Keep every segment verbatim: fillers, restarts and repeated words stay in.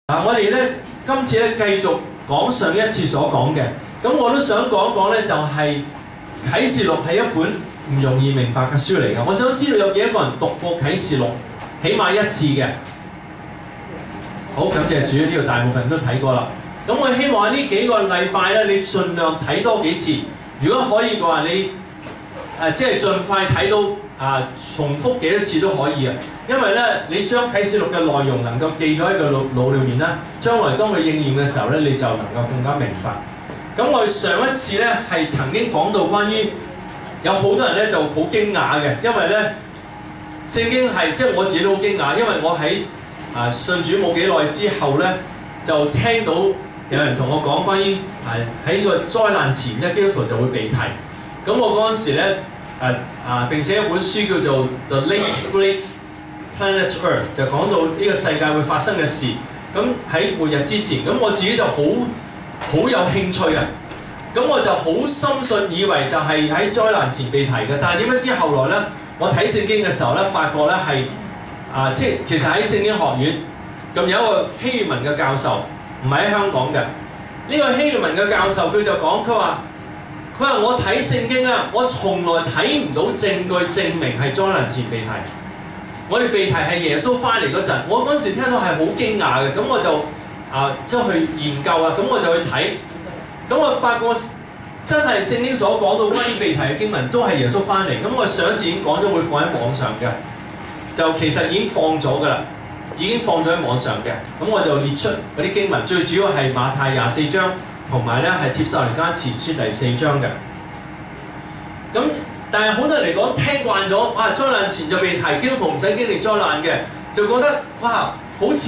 嗱，我哋咧今次咧繼續講上一次所講嘅，咁我都想講一講咧，就係啟示錄係一本唔容易明白嘅書嚟嘅。我想知道有幾多個人讀過啟示錄，起碼一次嘅。好，感謝主，呢度大部分都睇過啦。咁我希望呢幾個禮拜咧，你盡量睇多幾次。如果可以嘅話，你誒即係盡快睇到。啊，重複幾多次都可以啊，因為咧，你將啟示錄嘅內容能夠記咗喺個腦腦裏面咧，將來當佢應驗嘅時候咧，你就能夠更加明白。咁我哋上一次咧係曾經講到關於有好多人咧就好驚訝嘅，因為咧聖經係即係我自己都好驚訝，因為我喺啊信主冇幾耐之後咧，就聽到有人同我講關於係喺呢個災難前咧，基督徒就會被提。咁我嗰陣時咧。誒啊！並且一本書叫做《The Late Great Planet Earth》，就講到呢個世界會發生嘅事。咁喺末日之前，咁我自己就好好有興趣啊！咁我就好深信，以為就係喺災難前被提嘅。但係點樣知後來咧，我睇聖經嘅時候咧，發覺咧係啊，即係其實喺聖經學院咁有一個希臘文嘅教授，唔係喺香港嘅。呢、這個希臘文嘅教授佢就講，佢話。佢話：我睇聖經啊，我從來睇唔到證據證明係災難前被提。我哋被提係耶穌翻嚟嗰陣，我嗰陣時聽到係好驚訝嘅，咁我就啊即係去研究啊，咁我就去睇，咁我發覺真係聖經所講到關於被提嘅經文都係耶穌翻嚟。咁我上一次已經講咗會放喺網上嘅，就其實已經放咗㗎啦，已經放咗喺網上嘅。咁我就列出嗰啲經文，最主要係馬太廿四章。同埋咧係帖撒羅尼迦前書第四章嘅，咁但係好多人嚟講聽慣咗，哇！災難前就被提，基督徒唔使經歷災難嘅，就覺得哇，好似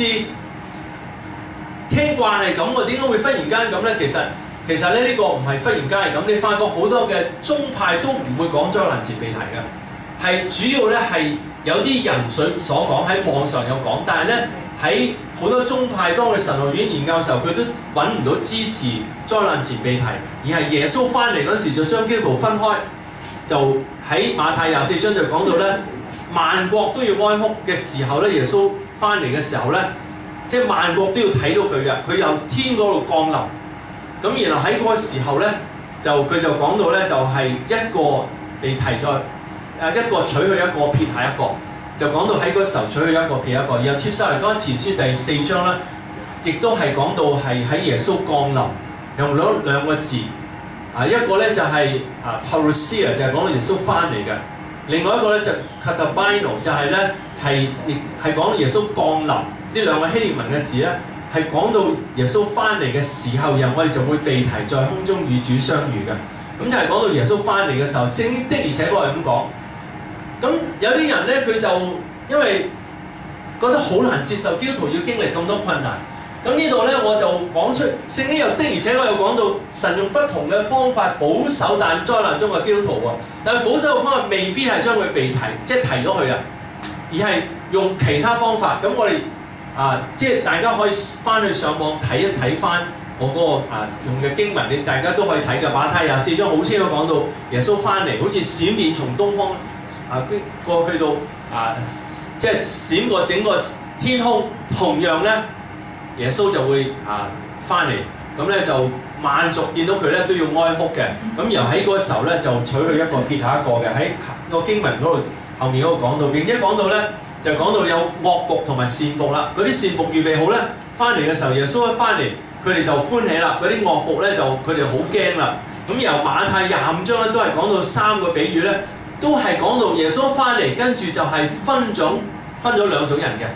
聽慣係咁喎，點解會忽然間咁咧？其實其實咧呢、呢個唔係忽然間係咁，你發覺好多嘅宗派都唔會講災難前被提嘅，係主要咧係有啲人所所講喺網上有講，但係咧喺好多宗派當佢神學院研究嘅時候，佢都揾唔到支持災難前被提，而係耶穌翻嚟嗰時就將基督徒分開，就喺馬太廿四章就講到咧，萬國都要哀哭嘅時候咧，耶穌翻嚟嘅時候咧，即係萬國都要睇到佢嘅，佢由天嗰度降臨。咁然後喺嗰個時候咧，就佢就講到咧，就係一個被提再誒一個取去一個撇下一個。就講到喺嗰時候取去一個撇一個，然後帖撒羅尼迦前書第四章咧，亦都係講到係喺耶穌降臨，用咗兩個字，啊一個咧就係啊 parousia 就係講到耶穌翻嚟嘅，另外一個咧就 katabino 就係咧係亦係講到耶穌降臨，呢兩個希臘文嘅字咧係講到耶穌翻嚟嘅時候，然後我哋就會被提在空中與主相遇嘅，咁就係講到耶穌翻嚟嘅時候，聖經的而且確係咁講。咁有啲人咧，佢就因為覺得好難接受基督徒要經歷咁多困難。咁呢度咧，我就講出聖經又的而且確有講到神用不同嘅方法保守但災難中嘅基督徒喎。但係保守嘅方法未必係將佢被提，即係提咗佢啊，而係用其他方法。咁我哋啊，即係大家可以翻去上網睇一睇翻我嗰個啊用嘅經文，你大家都可以睇嘅。馬太廿四章好清楚講到耶穌翻嚟，好似閃電從東方。啊，過去到啊，即係閃過整個天空，同樣咧，耶穌就會啊翻嚟，咁咧就萬族見到佢咧都要哀哭嘅，咁然後喺嗰個時候咧就取去一個撇下一個嘅，喺個經文嗰度後面嗰度講到，並且講到咧就講到有惡僕同埋善僕啦，嗰啲善僕預備好咧翻嚟嘅時候，耶穌一翻嚟，佢哋就歡喜啦，嗰啲惡僕咧就佢哋好驚啦，咁由馬太廿五章咧都係講到三個比喻咧。都係講到耶穌翻嚟，跟住就係分種分咗兩種人嘅，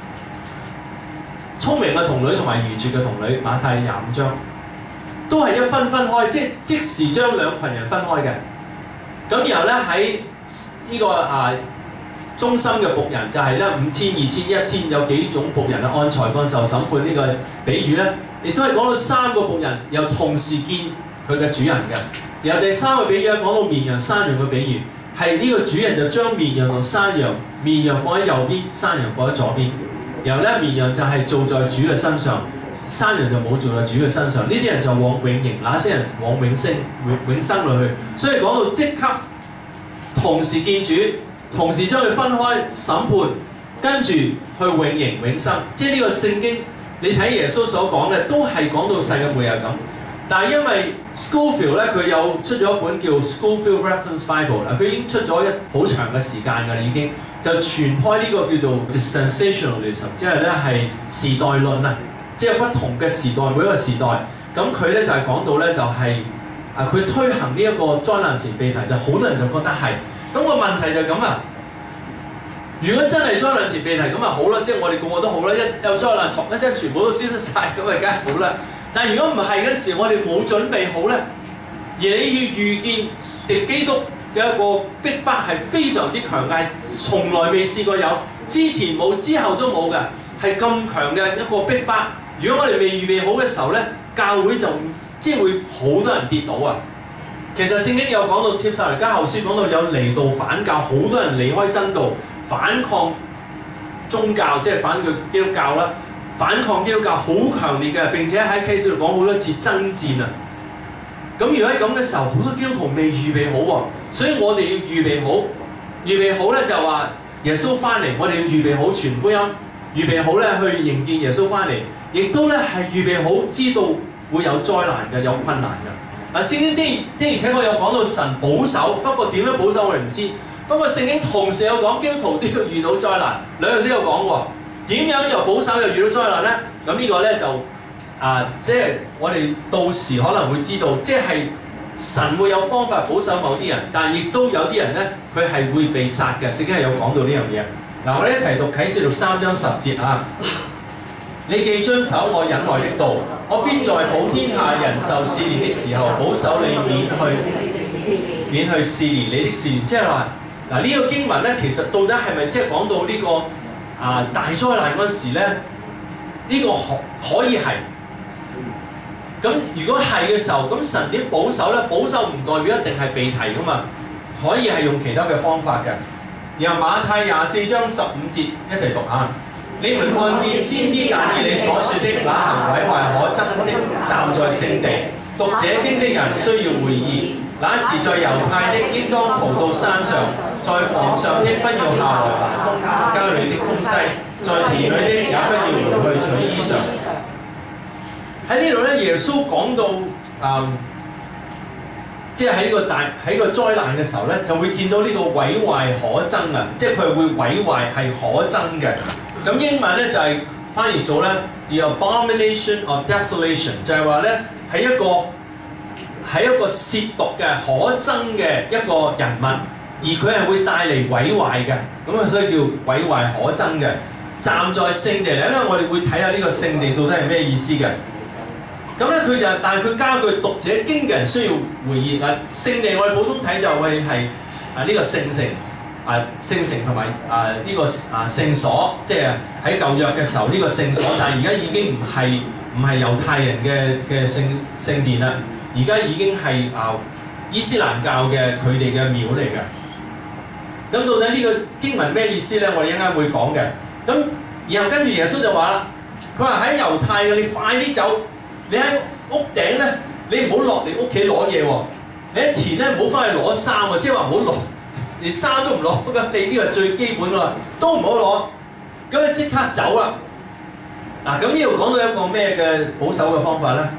聰明嘅童女同埋愚拙嘅童女。馬太廿五章都係一分分開，即係即時將兩群人分開嘅。咁然後咧喺呢個啊忠心嘅僕人就係咧五千、二千、一千有幾種僕人啊，按才幹受審判呢個比喻咧，亦都係講到三個僕人又同時見佢嘅主人嘅。然後第三個比喻講到綿羊、山羊嘅比喻。係呢個主人就將綿羊同山羊，綿羊放喺右邊，山羊放喺左邊。然後咧，綿羊就係做在主嘅身上，山羊就冇做在主嘅身上。呢啲人就往永刑，那些人往永生永永生裏去。所以講到即刻同時見主，同時將佢分開審判，跟住去永刑永生。即係呢個聖經你睇耶穌所講嘅都係講到世界末日咁。但係因為 Scofield 咧，佢有出咗一本叫 Scofield Reference Bible 啦，佢已經出咗一好長嘅時間㗎啦，已經就傳開呢個叫做 dispensationalism， 即係咧係時代論啊，即係不同嘅時代每一個時代，咁佢咧就係、是、講到咧就係、是、啊佢推行呢一個災難前備題，就好多人就覺得係，咁、那個問題就係咁啊。如果真係災難前備題咁啊好啦，即係我哋個個都好啦，一有災難唰一聲全部都消失晒，咁啊梗係好啦。但係如果唔係嘅時候，我哋冇準備好咧，而你要預見敵基督嘅一個逼迫係非常之強嘅，係從來未試過有，之前冇，之後都冇嘅，係咁強嘅一個逼迫。如果我哋未預備好嘅時候咧，教會就即係會好多人跌倒啊！其實聖經有講到帖撒羅尼迦後書講到有離道反教，好多人離開真道，反抗宗教，即係反佢基督教啦。反抗基督教好強烈嘅，並且喺啟示錄講好多次爭戰啊！咁如果喺咁嘅時候，好多基督徒未預備好喎，所以我哋要預備好，預備好咧就話耶穌翻嚟，我哋要預備好傳福音，預備好咧去迎見耶穌翻嚟，亦都咧係預備好知道會有災難嘅，有困難嘅。嗱，聖經的的而且確有講到神保守，不過點樣保守我哋唔知。不過聖經同時有講基督徒都要遇到災難，兩樣都有講喎。點樣又保守又遇到災難咧？咁呢個咧就啊，即係我哋到時可能會知道，即係神會有方法保守某啲人，但係亦都有啲人咧，佢係會被殺嘅。聖經係有講到呢樣嘢。嗱，我哋一齊讀啟示錄三章十節啊！你既遵守我忍耐的道，我必在普天下人受試煉的時候，保守你免去免去試煉你的試煉。即係話嗱，呢個經文咧，其實到底係咪即係講到呢個？啊！大災難嗰時咧，呢、這個可可以係。咁如果係嘅時候，咁神點保守咧？保守唔代表一定係被提噶嘛，可以係用其他嘅方法嘅。然後馬太廿四章十五節一齊讀下：你們看見先知但以理所說的那行毀壞可憎的站在聖地，讀這經的人需要會意。那時在猶太的應當逃到山上，在房上的不要下來拿工家裏的東西，在田裏的也不要回去取衣裳。喺呢度咧，耶穌講到誒，即係喺呢個大喺個災難嘅時候咧，就會見到呢個毀壞可憎啊！即係佢會毀壞係可憎嘅。咁英文咧就係、是、翻譯做咧 The abomination of desolation， 就係話咧係一個。係一個褻瀆嘅可憎嘅一個人物，而佢係會帶嚟毀壞嘅，咁啊所以叫毀壞可憎嘅。站在聖地嚟，因為我哋會睇下呢個聖地到底係咩意思嘅。咁咧佢就但係佢加句讀這經嘅人需要回應啊。聖地我哋普通睇就會係啊呢個聖城啊聖城同埋啊呢個啊聖所，即係喺舊約嘅時候呢個聖所，但係而家已經唔係唔係猶太人嘅嘅聖聖殿啦。而家已經係啊伊斯蘭教嘅佢哋嘅廟嚟嘅。咁到底呢個經文咩意思咧？我哋一陣間會講嘅。咁然後跟住耶穌就話啦，佢話喺猶太嘅，你快啲走，你喺屋頂咧，你唔好落嚟屋企攞嘢喎。你喺田咧唔好翻去攞衫喎，即係話唔好攞，連衫都唔攞。咁你呢個最基本喎，都唔好攞。咁你即刻走啦。嗱，咁呢度講到一個咩嘅保守嘅方法咧？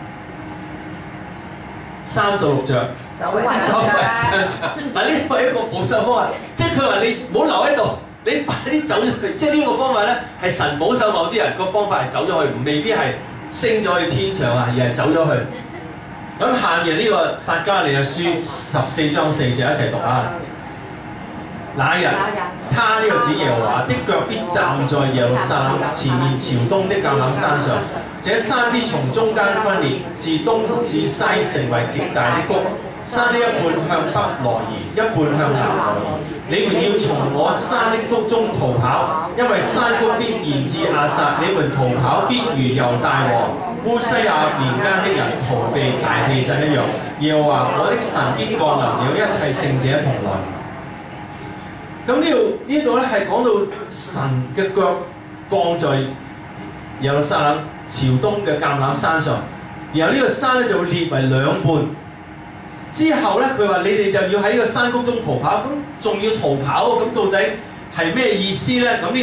三十六著，走為上著。嗱，呢個係一個保守方法，即係佢話你唔好留喺度，你快啲走咗去。即係呢個方法咧，係神保守某啲人個方法係走咗去，未必係升咗去天上啊，而係走咗去。咁下面呢個撒迦利亞書十四章四節一齊讀啊！那日，他呢個指耶和華的腳必站在耶路撒冷前面朝東的橄欖山上，這山必從中間分裂，自東至西成為極大的谷。山的一半向北挪移，一半向南挪移。你們要從我山的谷中逃跑，因為山谷必延至亞撒。你們逃跑必如猶大王烏西亞年間的人逃避大地震一樣。耶和華我的神必降臨，有一切聖者同來。咁呢度呢度咧係講到神嘅腳降在耶路撒冷朝東嘅橄欖山上，然後呢個山咧就會裂為兩半。之後咧佢話你哋就要喺個山谷中逃跑，咁仲要逃跑喎？咁到底係咩意思咧？咁呢個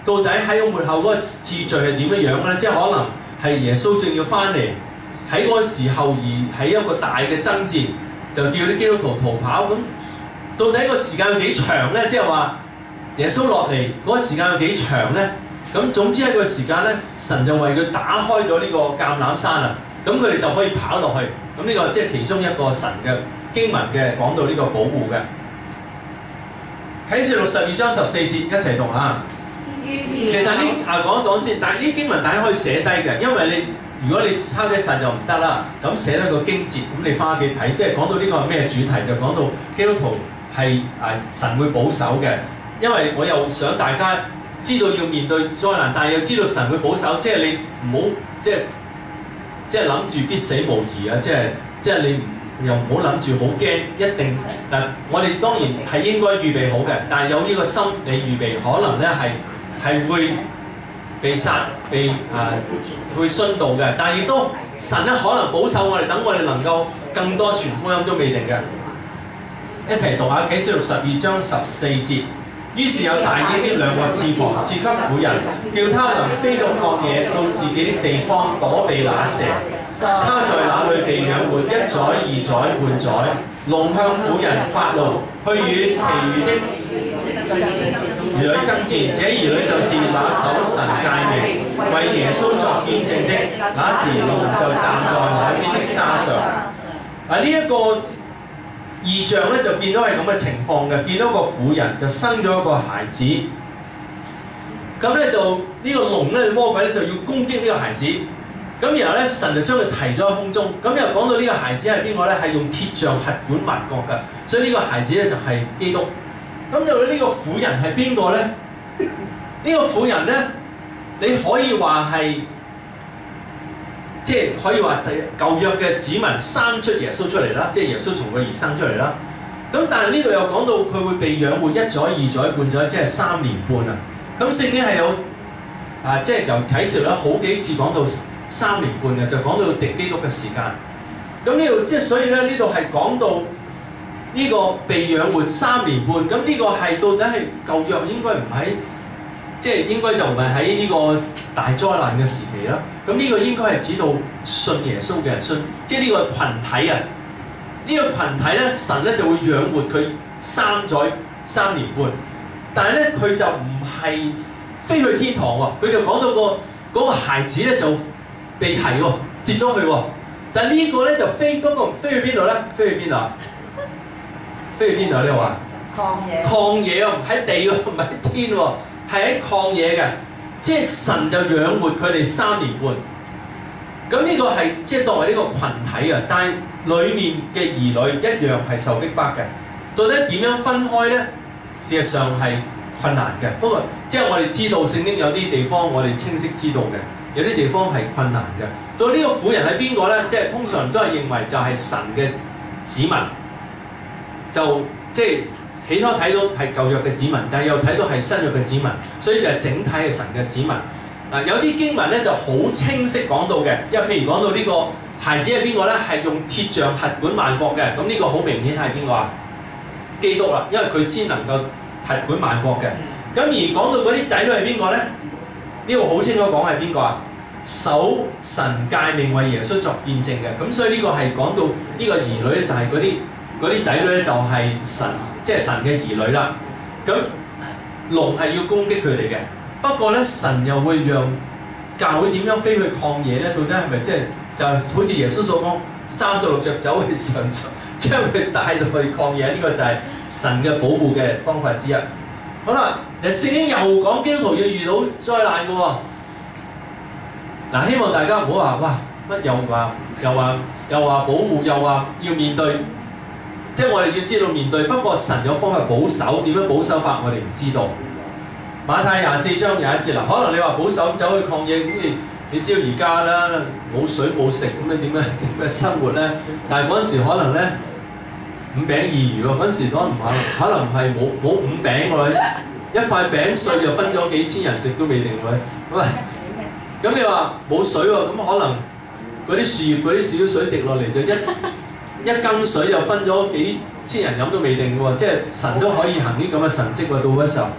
到底喺個末後嗰個次序係點樣樣咧？即係可能係耶穌正要翻嚟，喺嗰個時候而喺一個大嘅爭戰，就叫啲基督徒逃跑。咁到底個時間有幾長咧？即係話耶穌落嚟嗰個時間有幾長咧？咁總之喺個時間咧，神就為佢打開咗呢個橄欖山啦。咁佢哋就可以跑落去。咁呢個即係其中一個神嘅經文嘅講到呢個保護嘅。啟示錄十二章十四節一齊讀啊！其實呢啊講一講先，但係呢經文大家可以寫低嘅，因為你如果你抄低晒就唔得啦，就咁寫低個經節，咁你翻屋企睇，即係講到呢個係咩主題，就講到基督徒係啊神會保守嘅，因為我又想大家知道要面對災難，但係又知道神會保守，即係你唔好即係即係諗住必死無疑啊！即係即係你又唔好諗住好驚，一定嗱我哋當然係應該預備好嘅，但係有呢個心理預備，可能咧係。係會被殺、被啊、呃、會殉道嘅，但係亦都神咧可能保守我哋，等我哋能夠更多傳福音都未定嘅。一齊讀下啟示錄十二章十四節。於是有大鷹的兩個翅膀賜給婦人，叫他能飛到曠野，到自己的地方躲避那蛇。他在那裏被養活一載、二載、半載。龍向婦人發怒，去與其餘的兒女爭戰，這兒女就是那守神誡命、為耶穌作見證的。那時龍就站在海邊的沙上。啊！呢、這、一個異象咧就見到係咁嘅情況嘅，見到個婦人就生咗一個孩子。咁咧就呢、這個龍咧魔鬼咧就要攻擊呢個孩子。咁然後咧神就將佢提咗喺空中。咁又講到呢個孩子係邊個咧？係用鐵杖轄管萬國嘅。所以呢個孩子咧就係基督。咁就呢個婦人係邊個咧？呢、這個婦人咧，你可以話係，即係可以話舊約嘅子民生出耶穌出嚟啦，即係耶穌從佢而生出嚟啦。咁但係呢度又講到佢會被養活一載、二載、半載，即係三年半啊。咁聖經係有啊，即係由啟示錄好幾次講到三年半嘅，就講到敵基督嘅時間。咁呢度即係所以咧，呢度係講到。呢個被養活三年半，咁呢個係到底係舊約應該唔喺，即係應該就唔係喺呢個大災難嘅時期啦。咁呢個應該係指到信耶穌嘅人，信即係呢個羣體啊。呢、這個羣體咧，神咧就會養活佢三載三年半，但係咧佢就唔係飛去天堂喎，佢就講到、那個嗰、那個孩子咧就被提喎，接咗去喎。但係呢個咧就飛，不過飛去邊度咧？飛去邊度啊？飛去邊度呢度話？曠野。曠野啊，唔喺地喎，唔喺天喎，係喺曠野嘅。即係神就養活佢哋三年半。咁呢個係即係作為呢個群體啊，但係裡面嘅兒女一樣係受逼迫嘅。到底點樣分開咧？事實上係困難嘅。不過即係我哋知道聖經有啲地方我哋清晰知道嘅，有啲地方係困難嘅。到呢個婦人係邊個咧？即係通常都係認為就係神嘅子民。就即係起初睇到係舊約嘅子民，但係又睇到係新約嘅子民，所以就係整體係神嘅子民。嗱，有啲經文咧就好清晰講到嘅，因為譬如講到呢個孩子係邊個咧？係用鐵杖轄管萬國嘅，咁呢個好明顯係邊個啊？基督啦，因為佢先能夠轄管萬國嘅。咁而講到嗰啲仔女係邊個咧？呢個好清楚講係邊個啊？守神誡命為耶穌作見證嘅。咁所以呢個係講到呢個兒女咧就係嗰啲。嗰啲仔女咧就係神，即係神嘅兒女啦。咁龍係要攻擊佢哋嘅，不過咧神又會讓教會點樣飛去曠野咧？到底係咪即係就好似耶穌所講，三十六隻走去上場，將佢帶到去曠野？呢、這個就係神嘅保護嘅方法之一。好啦，誒聖經又講基督徒要遇到災難嘅喎。嗱，希望大家唔好話哇乜又話又話又話保護，又話要面對。即係我哋要知道面對，不過神有方法保守，點樣保守法我哋唔知道。馬太廿四章有一節啦，可能你話保守走去曠野，咁你你知道而家啦，冇水冇食，咁你點樣點樣生活咧？但係嗰陣時可能咧五餅二魚喎，嗰陣時可能唔係，可能唔係冇冇五餅喎，一塊餅碎就分咗幾千人食都未定喎。喂，咁你話冇水喎，咁可能嗰啲樹葉嗰啲小水滴落嚟就一。一羹水又分咗幾千人飲都未定喎，即係神都可以行啲咁嘅神蹟喎，到嗰時候。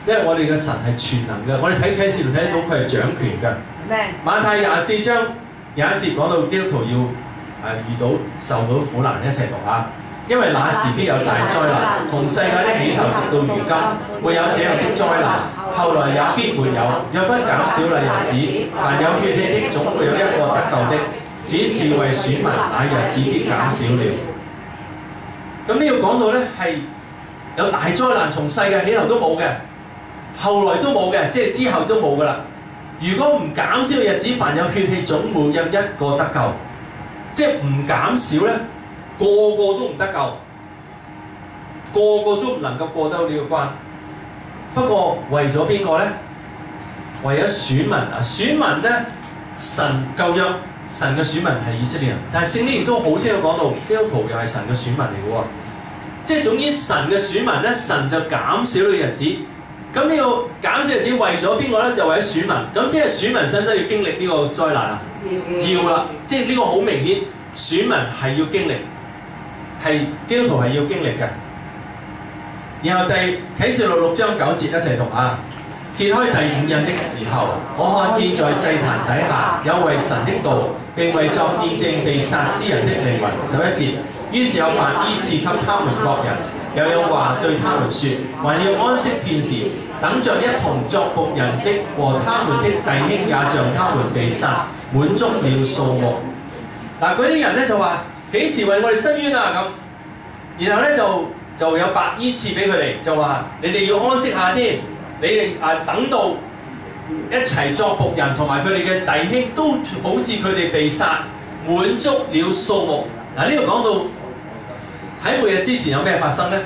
因為我哋嘅神係全能嘅。我哋睇啟示錄睇到佢係掌權嘅。馬太廿四章有一節講到基督徒要誒、啊、遇到受到苦難，一齊讀下。因為那時必有大災難，從世界的起頭直到如今，沒有這樣的災難，後來也必沒有。若不減少了日子，凡有血氣的總沒有一個得救的，只是為選民，那日子必減少了。咁呢個講到咧係有大災難，從世界起頭都冇嘅，後來都冇嘅，即係之後都冇噶啦。如果唔減少嘅日子，凡有血氣總沒有一個得救，即係唔減少咧。個個都唔得救，個個都唔能夠過得到呢個關。不過為咗邊個咧？為咗選民啊！選民咧，神舊約神嘅選民係以色列人，但係聖經亦都好清楚講到，基督徒又係神嘅選民嚟嘅喎。即係總之神嘅選民咧，神就減少咗日子。咁呢個減少日子為咗邊個咧？就為咗選民。咁即係選民使唔使要經歷呢個災難啊？要啦，即係呢個好明顯，選民係要經歷。係基督徒係要經歷嘅。然後第啟示錄六章九節一齊讀啊！揭開第五印的時候，我看見在祭壇底下有為神的道並為作見證被殺之人的靈魂。十一節，於是有白衣賜給他們各人，又有話對他們說，還要安息片時，等着一同作僕人的和他們的弟兄也像他們被殺，滿足了數目。嗱，嗰啲人咧就話。幾時為我哋伸冤啊咁？然後咧就就有白衣賜俾佢哋，就話你哋要安息下添，你哋啊等到一齊作僕人同埋佢哋嘅弟兄都好似佢哋被殺，滿足了數目。嗱，呢度講到喺末日之前有咩發生咧？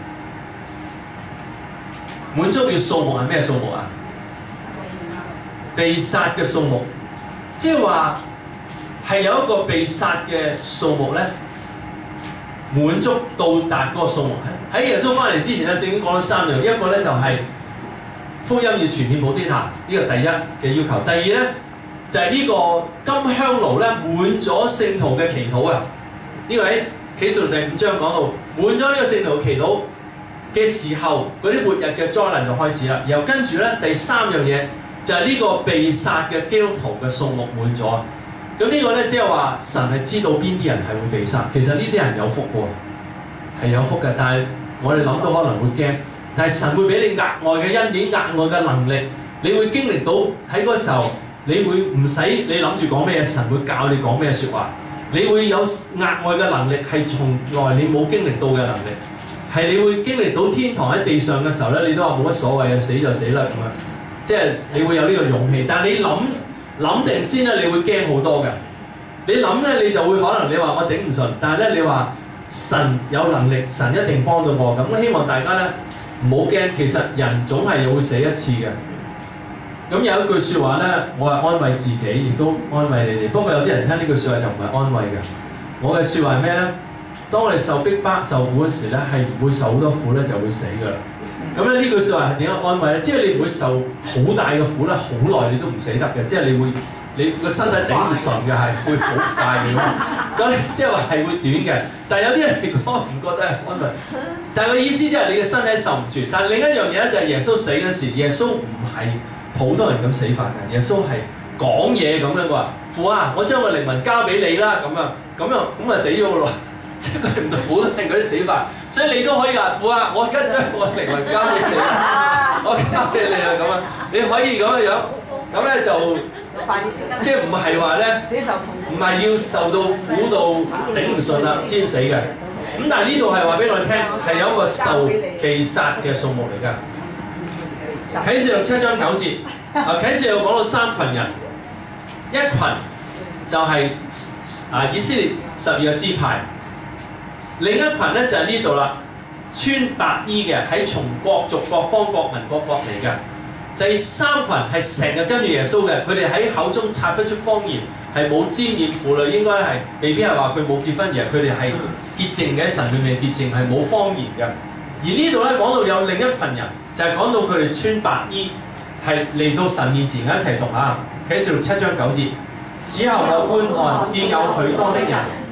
滿足了數目係咩數目啊？被殺嘅數目，即係話。係有一個被殺嘅數目咧，滿足到達嗰個數目。喺耶穌翻嚟之前咧，聖經講咗三樣，一個咧就係福音要傳遍普天下，呢個第一嘅要求。第二咧就係呢個金香爐咧滿咗聖徒嘅祈禱啊！呢個喺啟示錄第五章講到，滿咗呢個聖徒祈禱嘅時候，嗰啲末日嘅災難就開始啦。然後跟住咧第三樣嘢就係呢個被殺嘅基督徒嘅數目滿咗。咁呢個咧，即係話神係知道邊啲人係會被殺。其實呢啲人有福喎，係有福嘅。但係我哋諗到可能會驚，但係神會俾你額外嘅恩典、額外嘅能力，你會經歷到喺嗰時候，你會唔使你諗住講咩嘢，神會教你講咩説話。你會有額外嘅能力係從來你冇經歷到嘅能力，係你會經歷到天堂喺地上嘅時候咧，你都話冇乜所謂嘅，死就死啦咁樣。即係你會有呢個勇氣，但係你諗。諗定先咧，你會驚好多嘅。你諗咧，你就會可能你話我頂唔順，但係咧你話神有能力，神一定幫到我。咁我希望大家咧唔好驚，其實人總係又會死一次嘅。咁有一句説話咧，我係安慰自己，亦都安慰你哋。不過有啲人聽呢句説話就唔係安慰嘅。我嘅説話係咩咧？當我哋受逼迫、受苦嗰時咧，係唔會受好多苦咧，就會死㗎啦。咁咧呢句説話係點樣安慰咧？即係你唔會受好大嘅苦咧，好耐你都唔死得嘅。即係你會，你個身體頂唔順嘅係會好快嘅。咁即係話係會短嘅。但係有啲人嚟講唔覺得係安慰。但係個意思即係你嘅身體受唔住。但係另一樣嘢咧就係耶穌死嗰時，耶穌唔係普通人咁死法嘅。耶穌係講嘢咁樣嘅話，父啊，我將個靈魂交俾你啦，咁啊，咁啊，咁啊死咗咯。即係佢唔同普通人嗰啲死法，所以你都可以話父啊，我而家將我靈魂交俾你，我交俾你啊咁啊，你可以咁嘅樣，咁咧就即係唔係話咧，唔係要受到苦到頂唔順啦先死嘅。咁但係呢度係話俾我哋聽，係有一個受被殺嘅數目嚟㗎。啟示錄七章九節，啊啟示錄講到三群人，一群就係啊以色列十二個支派。另一群咧就係呢度啦，穿白衣嘅，喺從各族、各方、各民、各國嚟嘅。第三群係成日跟住耶穌嘅，佢哋喺口中插不出謊言，係冇沾染婦女，應該係未必係話佢冇結婚，而係佢哋係潔淨嘅，神裏面潔淨，係冇謊言嘅。而呢度咧講到有另一群人，就係、是、講到佢哋穿白衣，係嚟到神面前嘅，一齊讀下啟示錄七章九節。此後我觀看，見有許多的人，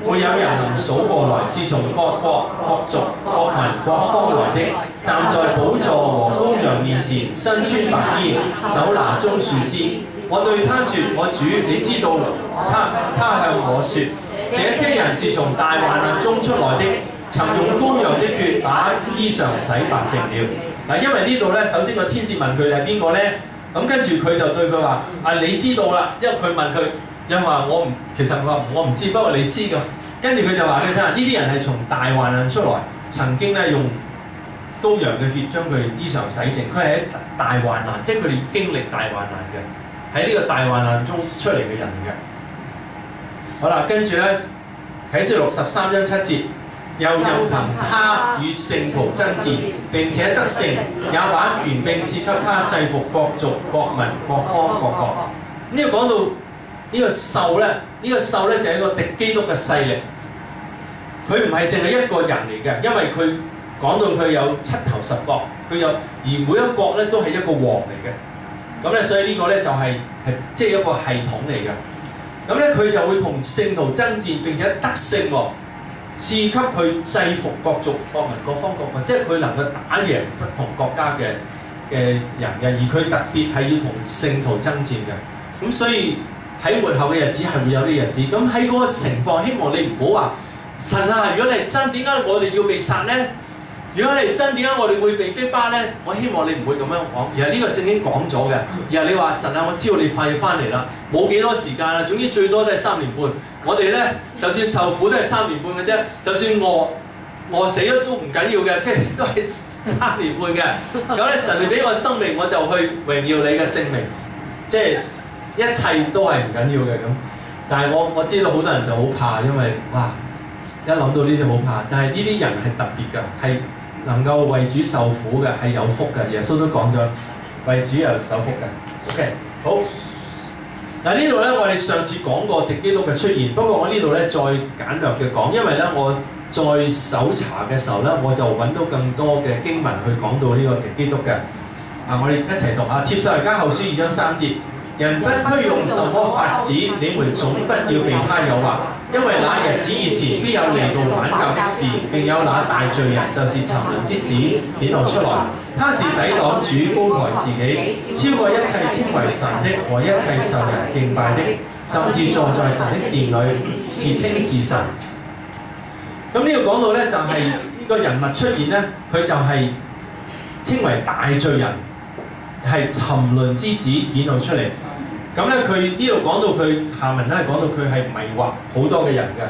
沒有人能數過來，是從各國、各族、各民、各方來的，站在寶座和羔羊面前，身穿白衣，手拿棕樹枝。我對他說：我主，你知道他。他向我說：這些人是從大患難中出來的，曾用羔羊的血把衣裳洗白淨了。嗱，因為呢度咧，首先個天使問佢係邊個咧？咁跟住佢就對佢話：啊，你知道啦，因為佢問佢，因為話我唔，其實我我唔知，不過你知㗎。跟住佢就話俾你聽，呢啲人係從大患難出來，曾經咧用羔羊嘅血將佢衣裳洗淨。佢係喺大患難，即係佢哋經歷大患難嘅，喺呢個大患難中出嚟嘅人嘅。好啦，跟住咧啟示錄十三章七節，又任憑他與聖徒爭戰，並且得勝，也把權柄賜給他，制服各族、各民、各方、各國。呢個講到呢個獸咧，呢個獸咧就係一個敵基督嘅勢力。佢唔係淨係一個人嚟嘅，因為佢講到佢有七頭十角，佢有而每一角咧都係一個王嚟嘅。咁咧，所以呢個咧就係係即係一個系統嚟嘅。咁咧，佢就會同聖徒爭戰，並且得勝喎，賜給佢制服各族、各民、各方、各國，即係佢能夠打贏不同國家嘅嘅人嘅，而佢特別係要同聖徒爭戰嘅。咁所以喺末後嘅日子係會有呢日子。咁喺嗰個情況，希望你唔好話神啊！如果你係真，點解我哋要被殺咧？如果你係真，點解我哋會被逼巴咧？我希望你唔會咁樣講，而係呢個聖經講咗嘅。而係你話神啊，我知道你快要翻嚟啦，冇幾多時間啦，總之最多都係三年半。我哋咧就算受苦都係三年半嘅啫，就算餓餓死咗都唔緊要嘅，即係都係三年半嘅。咁咧神你俾我生命，我就去榮耀你嘅聖名，即係一切都係唔緊要嘅咁。但係我我知道好多人就好怕，因為哇一諗到呢啲好怕。但係呢啲人係特別嘅，係能夠為主受苦嘅係有福嘅，耶穌都講咗，為主有受福嘅。OK， 好。嗱呢度咧，我哋上次講過敵基督嘅出現，不過我呢度咧再簡略嘅講，因為咧我再搜查嘅時候咧，我就揾到更多嘅經文去講到呢個敵基督嘅。啊，我哋一齊讀下《帖撒羅尼迦後書》二章三節。人不拘用什麼法子，你們總不要被他誘惑，因為那日子以前必有離道反教的事，並有那大罪人，就是沉淪之子顯露出來。他是抵擋主，高抬自己，超過一切稱為神的和一切受人敬拜的，甚至坐在神的殿裏，自稱是神。咁呢個講到咧，就係、是、個人物出現咧，佢就係稱為大罪人，係沉淪之子顯露出嚟。咁咧，佢呢度講到佢下文咧，係講到佢係迷惑好多嘅人嘅。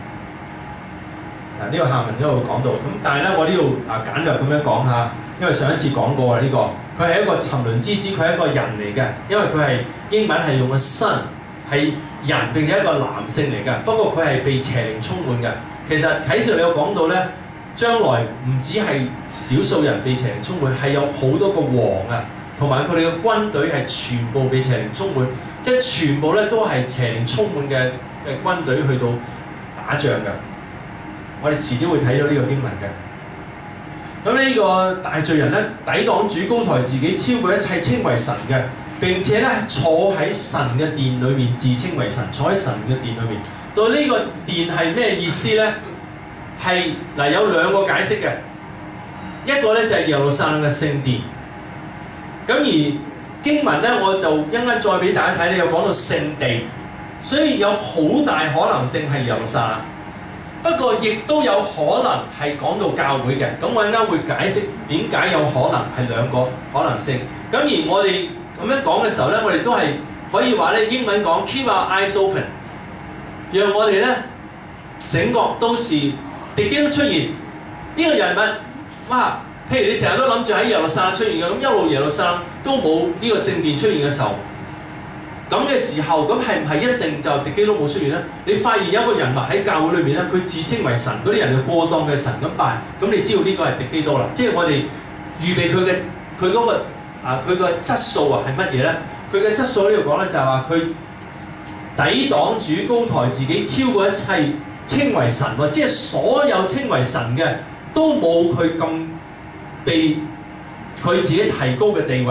嗱，呢個下文都會講到。咁但係咧，我呢度啊簡略咁樣講下，因為上一次講過啦，呢、這個佢係一個沉淪之子，佢係一個人嚟嘅，因為佢係英文係用個 son 係人並且一個男性嚟嘅。不過佢係被邪靈充滿嘅。其實啟示錄有講到咧，將來唔止係少數人被邪靈充滿，係有好多個王啊！同埋佢哋嘅軍隊係全部被邪靈充滿，即係全部咧都係邪靈充滿嘅嘅軍隊去到打仗嘅。我哋遲啲會睇到呢個經文嘅。咁呢個大罪人咧，抵擋主，高抬自己，超過一切稱為神嘅，並且咧坐喺神嘅殿裏面，自稱為神，坐喺神嘅殿裏面。到呢個殿係咩意思咧？係嗱有兩個解釋嘅，一個咧就係耶路撒冷嘅聖殿。咁而經文咧，我就一陣間再俾大家睇咧，有講到聖地，所以有好大可能性係耶路撒冷。不過亦都有可能係講到教會嘅。咁我一陣間會解釋點解有可能係兩個可能性。咁而我哋咁樣講嘅時候咧，我哋都係可以話咧，英文講 keep our eyes open， 讓我哋咧醒覺都是敵基督出現呢、這個人物，哇！譬如你成日都諗住喺耶路撒冷出現嘅，咁一路耶路撒冷都冇呢個聖殿出現嘅時候，咁嘅時候，咁係唔係一定就敵基督冇出現咧？你發現有一個人物喺教會裏面咧，佢自稱為神，嗰啲人就過當嘅神咁拜，咁你知道呢個係敵基督啦。即係我哋預備佢嘅佢嗰個啊，佢個質素啊係乜嘢咧？佢嘅質素呢度講咧就係話佢抵擋主，高抬自己，超過一切稱為神喎，即係所有稱為神嘅都冇佢咁被佢自己提高嘅地位，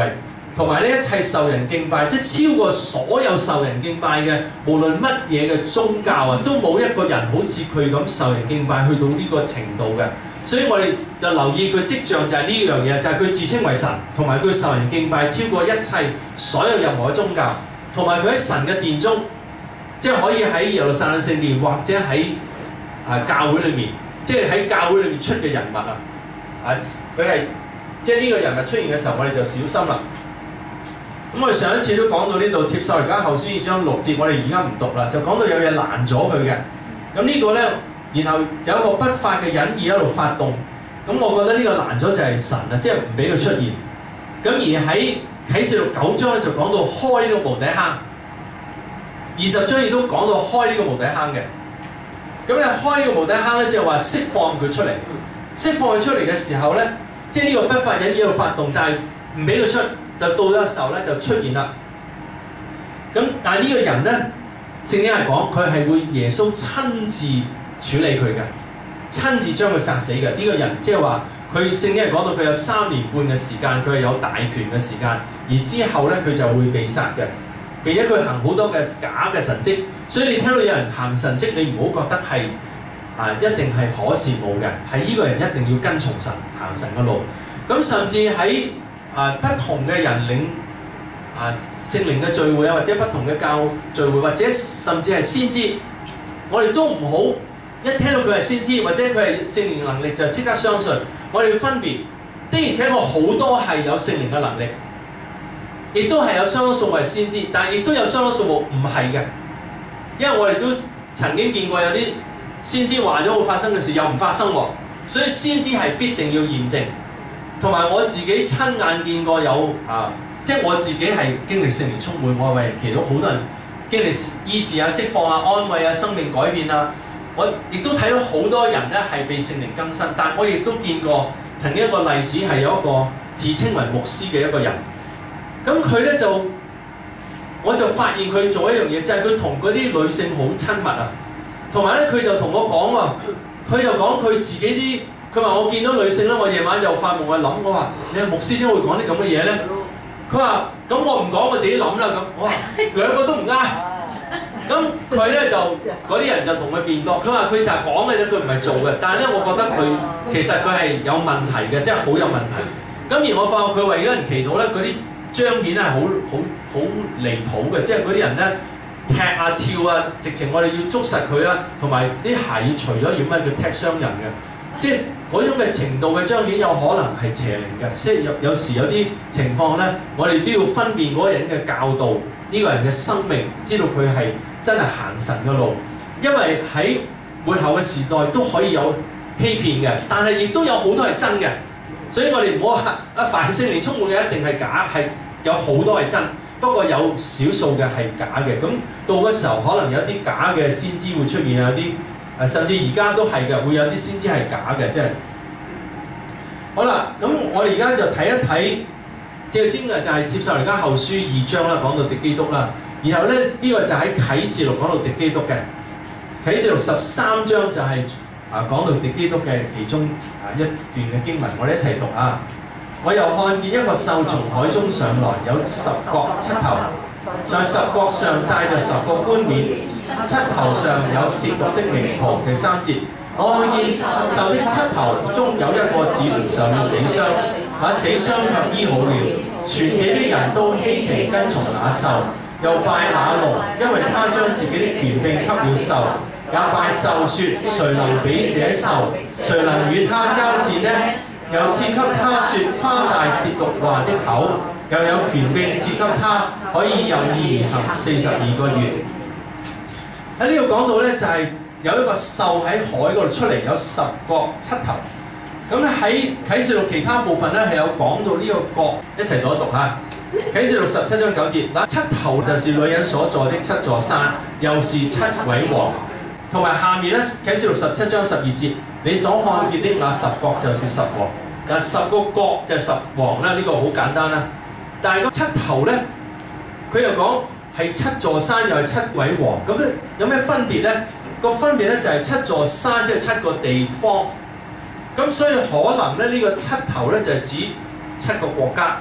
同埋呢一切受人敬拜，即係超過所有受人敬拜嘅，無論乜嘢嘅宗教啊，都冇一個人好似佢咁受人敬拜去到呢個程度嘅。所以我哋就留意佢跡象就係呢樣嘢，就係、是、佢自稱為神，同埋佢受人敬拜超過一切所有任何嘅宗教，同埋佢喺神嘅殿中，即係可以喺耶路撒冷聖殿或者喺啊教會裏面，即係喺教會裏面出嘅人物啊，啊佢係即係呢個人物出現嘅時候，我哋就小心啦。咁我哋上一次都講到呢度，帖撒羅尼迦後書二章六節，我哋而家唔讀啦，就講到有嘢攔咗佢嘅。咁呢個咧，然後有一個不法嘅隱意喺度發動。咁我覺得呢個攔咗就係神啊，即係唔俾佢出現。咁而喺啟示錄九章咧就講到開呢個無底坑，二十章亦都講到開呢個無底坑嘅。咁你開呢個無底坑咧，就係話釋放佢出嚟。釋放佢出嚟嘅時候咧，即係呢個不法隱意喺度發動，但係唔俾佢出。就到咗時候咧，就出現啦。咁但係呢個人咧，聖經係講佢係會耶穌親自處理佢嘅，親自將佢殺死嘅。呢、這個人即係話佢聖經係講到佢有三年半嘅時間，佢係有大權嘅時間，而之後咧佢就會被殺嘅。並且佢行好多嘅假嘅神蹟，所以你聽到有人行神蹟，你唔好覺得係啊一定係可羨慕嘅，係呢個人一定要跟從神行神嘅路。咁甚至喺啊！不同嘅人領啊聖靈嘅聚會啊，或者不同嘅教聚會，或者甚至係先知，我哋都唔好一聽到佢係先知，或者佢係聖靈能力就即刻相信。我哋要分別，的而且確好多係有聖靈嘅能力，亦都係有相當數目係先知，但係亦都有相當數目唔係嘅，因為我哋都曾經見過有啲先知話咗會發生嘅事又唔發生喎，所以先知係必定要驗證。同埋我自己親眼見過有啊，即係我自己係經歷聖靈充滿，我為人祈禱，好多人經歷醫治啊、釋放啊、安慰啊、生命改變啊。我亦都睇到好多人咧係被聖靈更新，但我亦都見過曾經一個例子係有一個自稱為牧師嘅一個人，咁佢咧就我就發現佢做一樣嘢，就係佢同嗰啲女性好親密啊，同埋咧佢就同我講喎，佢就講佢自己啲。佢話：我見到女性咧，我夜晚又發夢，我諗我話：你係牧師點解會講啲咁嘅嘢咧？佢話：咁我唔講，我自己諗啦咁。我話兩個都唔啱。咁佢咧就嗰啲人就同佢辯駁。佢話：佢就係講嘅啫，佢唔係做嘅。但係咧，我覺得佢其實佢係有問題嘅，即係好有問題。咁而我發覺佢為咗人祈禱咧，嗰啲彰顯係好好好離譜嘅，即係嗰啲人咧踢啊跳啊，直情我哋要捉實佢啦，同埋啲鞋要除咗，要乜佢踢傷人嘅。即係嗰種嘅程度嘅彰顯有可能係邪靈嘅，即係有有時有啲情況咧，我哋都要分辨嗰個人嘅教導，呢、這個人嘅生命，知道佢係真係行神嘅路。因為喺末後嘅時代都可以有欺騙嘅，但係亦都有好多係真嘅，所以我哋唔好話啊凡聖靈充滿嘅一定係假，係有好多係真，不過有少數嘅係假嘅。咁到嗰時候可能有啲假嘅先知會出現，有啲。甚至而家都係嘅，會有啲先知係假嘅，即係好啦。咁我哋而家就睇一睇，即係先嘅就係帖撒羅尼迦後書二章啦，講到敵基督啦。然後咧呢、呢個就喺啟示錄講到敵基督嘅，啟示錄十三章就係、是、啊講到敵基督嘅其中啊一段嘅經文，我哋一齊讀啊。我又看見一個獸從海中上來，有十角七頭。在十角上戴着十個冠冕，七頭上有褻瀆的名號。第三節，我看見獸的七頭中有一個似乎受了死傷，把死傷卻醫好了。全地的人都稀奇跟從那獸，又拜那龍，因為他將自己的權柄給了獸，也拜獸說：誰能比這獸？誰能與他交戰呢？又賜給他說誇大褻瀆話的口。又有權柄賜給他，可以任意而行四十二個月。喺呢度講到咧，就係有一個獸喺海嗰度出嚟，有十角七頭。咁咧喺啟示錄其他部分咧係有講到呢個角，一齊讀一讀嚇。啟示錄十七章九節，嗱七頭就是女人所在的七座山，又是七位王。同埋下面咧啟示錄十七章十二節，你所看見的那十角就是十王。嗱十個角就係十王啦，呢、這個好簡單啦。但係個七頭咧，佢又講係七座山，又係七位王。咁咧有咩分別咧？個分別咧就係七座山即係七個地方。咁所以可能咧呢、這個七頭咧就係指七個國家，而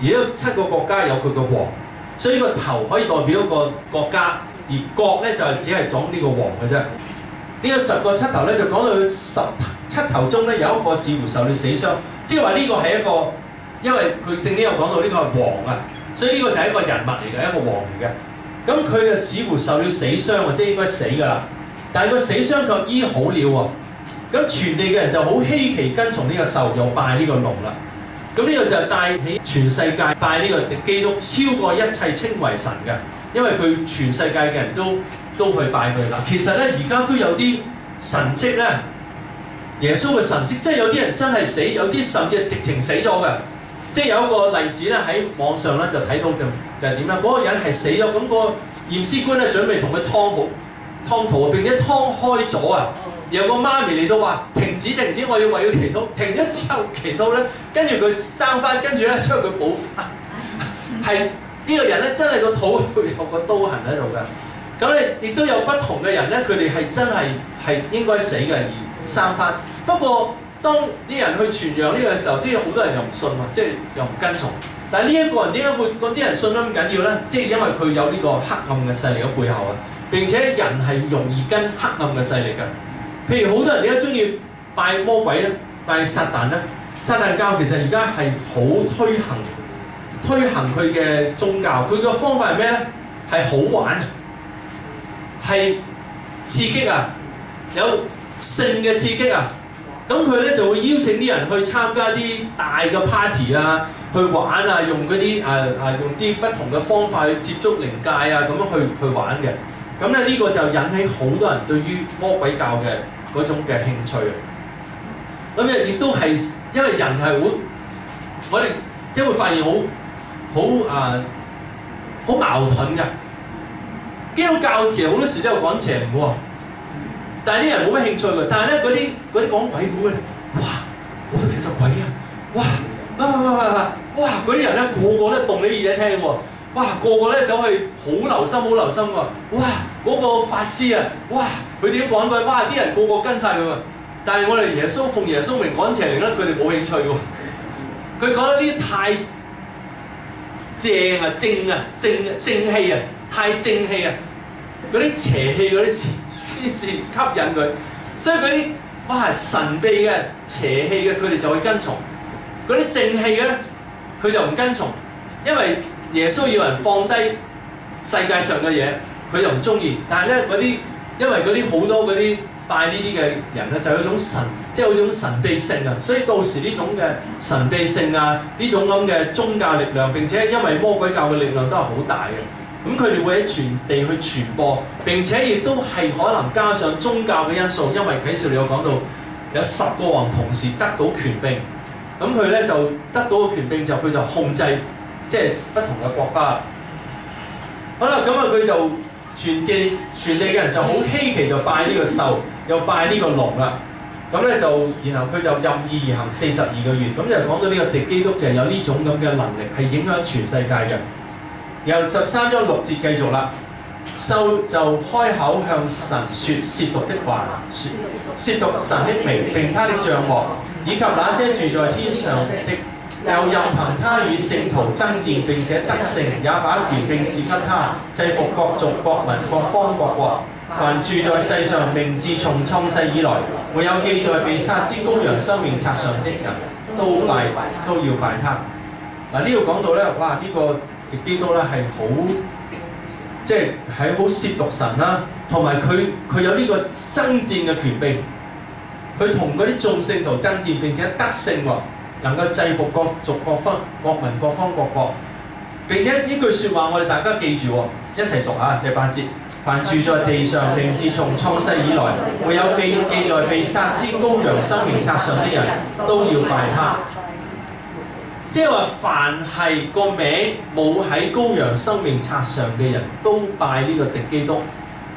而呢七個國家有佢個王，所以個頭可以代表一個國家，而國咧就只係講呢個王嘅啫。呢、這個十個七頭咧就講到十七頭中咧有一個似乎受了死傷，即係話呢個係一個，因為佢聖經有講到呢個係王啊，所以呢個就係一個人物嚟嘅，一個王嚟嘅。咁佢就似乎受了死傷啊，即係應該死㗎啦。但係個死傷卻醫好了喎。咁全地嘅人就好稀奇跟從呢個獸，又拜呢個龍啦。咁呢個就係帶起全世界拜呢個基督，超過一切稱為神嘅，因為佢全世界嘅人都都去拜佢啦。其實咧，而家都有啲神蹟咧，耶穌嘅神蹟，即係有啲人真係死，有啲甚至係直情死咗嘅。即係有一個例子咧，喺網上咧就睇到就就係點咧？嗰、那個人係死咗，咁、那個驗屍官咧準備同佢劏好劏肚啊，並且劏開咗啊！有個媽咪嚟到話停止停止，我要為佢祈禱。停咗之後祈禱咧，跟住佢生翻，跟住咧將佢補翻。係呢、這個人咧真係個肚度有個刀痕喺度嘅。咁你亦都有不同嘅人咧，佢哋係真係係應該死嘅而生翻。不過當啲人去傳揚呢個時候，啲好多人又唔信喎，即係又唔跟從。但係呢一個人點解會嗰啲人信得咁緊要咧？即係因為佢有呢個黑暗嘅勢力喺背後啊。並且人係容易跟黑暗嘅勢力嘅。譬如好多人點解中意拜魔鬼咧、拜撒旦咧？撒旦教其實而家係好推行推行佢嘅宗教，佢個方法係咩咧？係好玩，係刺激啊，有性嘅刺激啊。咁佢咧就會邀請啲人去參加啲大嘅 party 啊，去玩啊，用嗰啲誒誒用啲不同嘅方法去接觸靈界啊，咁樣去去玩嘅。咁咧呢個就引起好多人對於魔鬼教嘅嗰種嘅興趣啊。咁咧亦都係因為人係好，我哋即係會發現好好誒好矛盾嘅。基督教其實好多時都有講邪靈嘅喎。但係啲人冇咩興趣㗎，但係咧嗰啲嗰啲講鬼故嘅，哇，好多其實鬼啊，哇，哇哇哇哇哇，嗰啲人咧個個都動你耳仔聽喎，哇，個個咧走去好留心好留心喎，哇，嗰個法師啊，哇，佢點講佢，哇，啲人個個跟晒佢喎，但係我哋耶穌奉耶穌名講邪靈咧，佢哋冇興趣喎，佢覺得呢啲太正啊正啊正正氣啊，太正氣啊！嗰啲邪氣嗰啲先先至吸引佢，所以嗰啲哇神秘嘅邪氣嘅佢哋就會跟從，嗰啲正氣嘅咧佢就唔跟從，因為耶穌要人放低世界上嘅嘢，佢就唔中意。但係咧嗰啲因為嗰啲好多嗰啲拜呢啲嘅人咧，就有一種神，即係有一種神秘性啊，所以到時呢種嘅神秘性啊，呢種咁嘅宗教力量，並且因為魔鬼教嘅力量都係好大嘅。咁佢哋會喺全地去傳播，並且亦都係可能加上宗教嘅因素，因為啟示錄有講到有十個王同時得到權柄，咁佢咧就得到個權柄就佢就控制即係不同嘅國家。好啦，咁啊佢就全地全地嘅人就好稀奇，就拜呢個獸，又拜呢個龍啦。咁咧就然後佢就任意而行四十二個月，咁就講到呢個敵基督就係有呢種咁嘅能力，係影響全世界嘅。由十三章六節繼續啦，獸就開口向神說褻瀆的話，褻瀆神的名並他的帳幕，以及那些住在天上的，又任憑他與聖徒爭戰，並且得勝，也把權柄賜給他，制服各族、各民、各方、各國。凡住在世上，名字從創世以來，沒有記在被殺之羔羊生命冊上的人，都拜都要拜他。嗱呢度講到咧，哇呢、這個。基督咧係好，即係係好褻瀆神啦，同埋佢佢有呢個爭戰嘅權柄，佢同嗰啲眾聖徒爭戰，並且得勝喎，能夠制服各族各方各民各方各國。並且呢句説話我哋大家記住喎，一齊讀啊！第八節，凡住在地上，名字從創世以來，沒有被記在被殺之羔羊生命冊上的人，都要拜他。即係話，凡係個名冇喺羔羊生命冊上嘅人都拜呢個敵基督。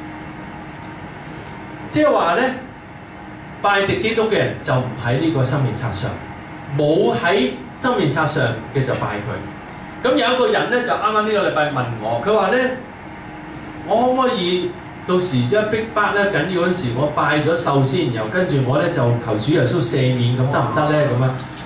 即係話咧，拜敵基督嘅人就唔喺呢個生命冊上，冇喺生命冊上嘅就拜佢。咁有一個人咧就啱啱呢個禮拜問我，佢話咧，我可唔可以到時一逼迫咧緊要嗰時，我拜咗獸先，然後跟住我咧就求主耶穌赦免，咁得唔得咧？咁啊？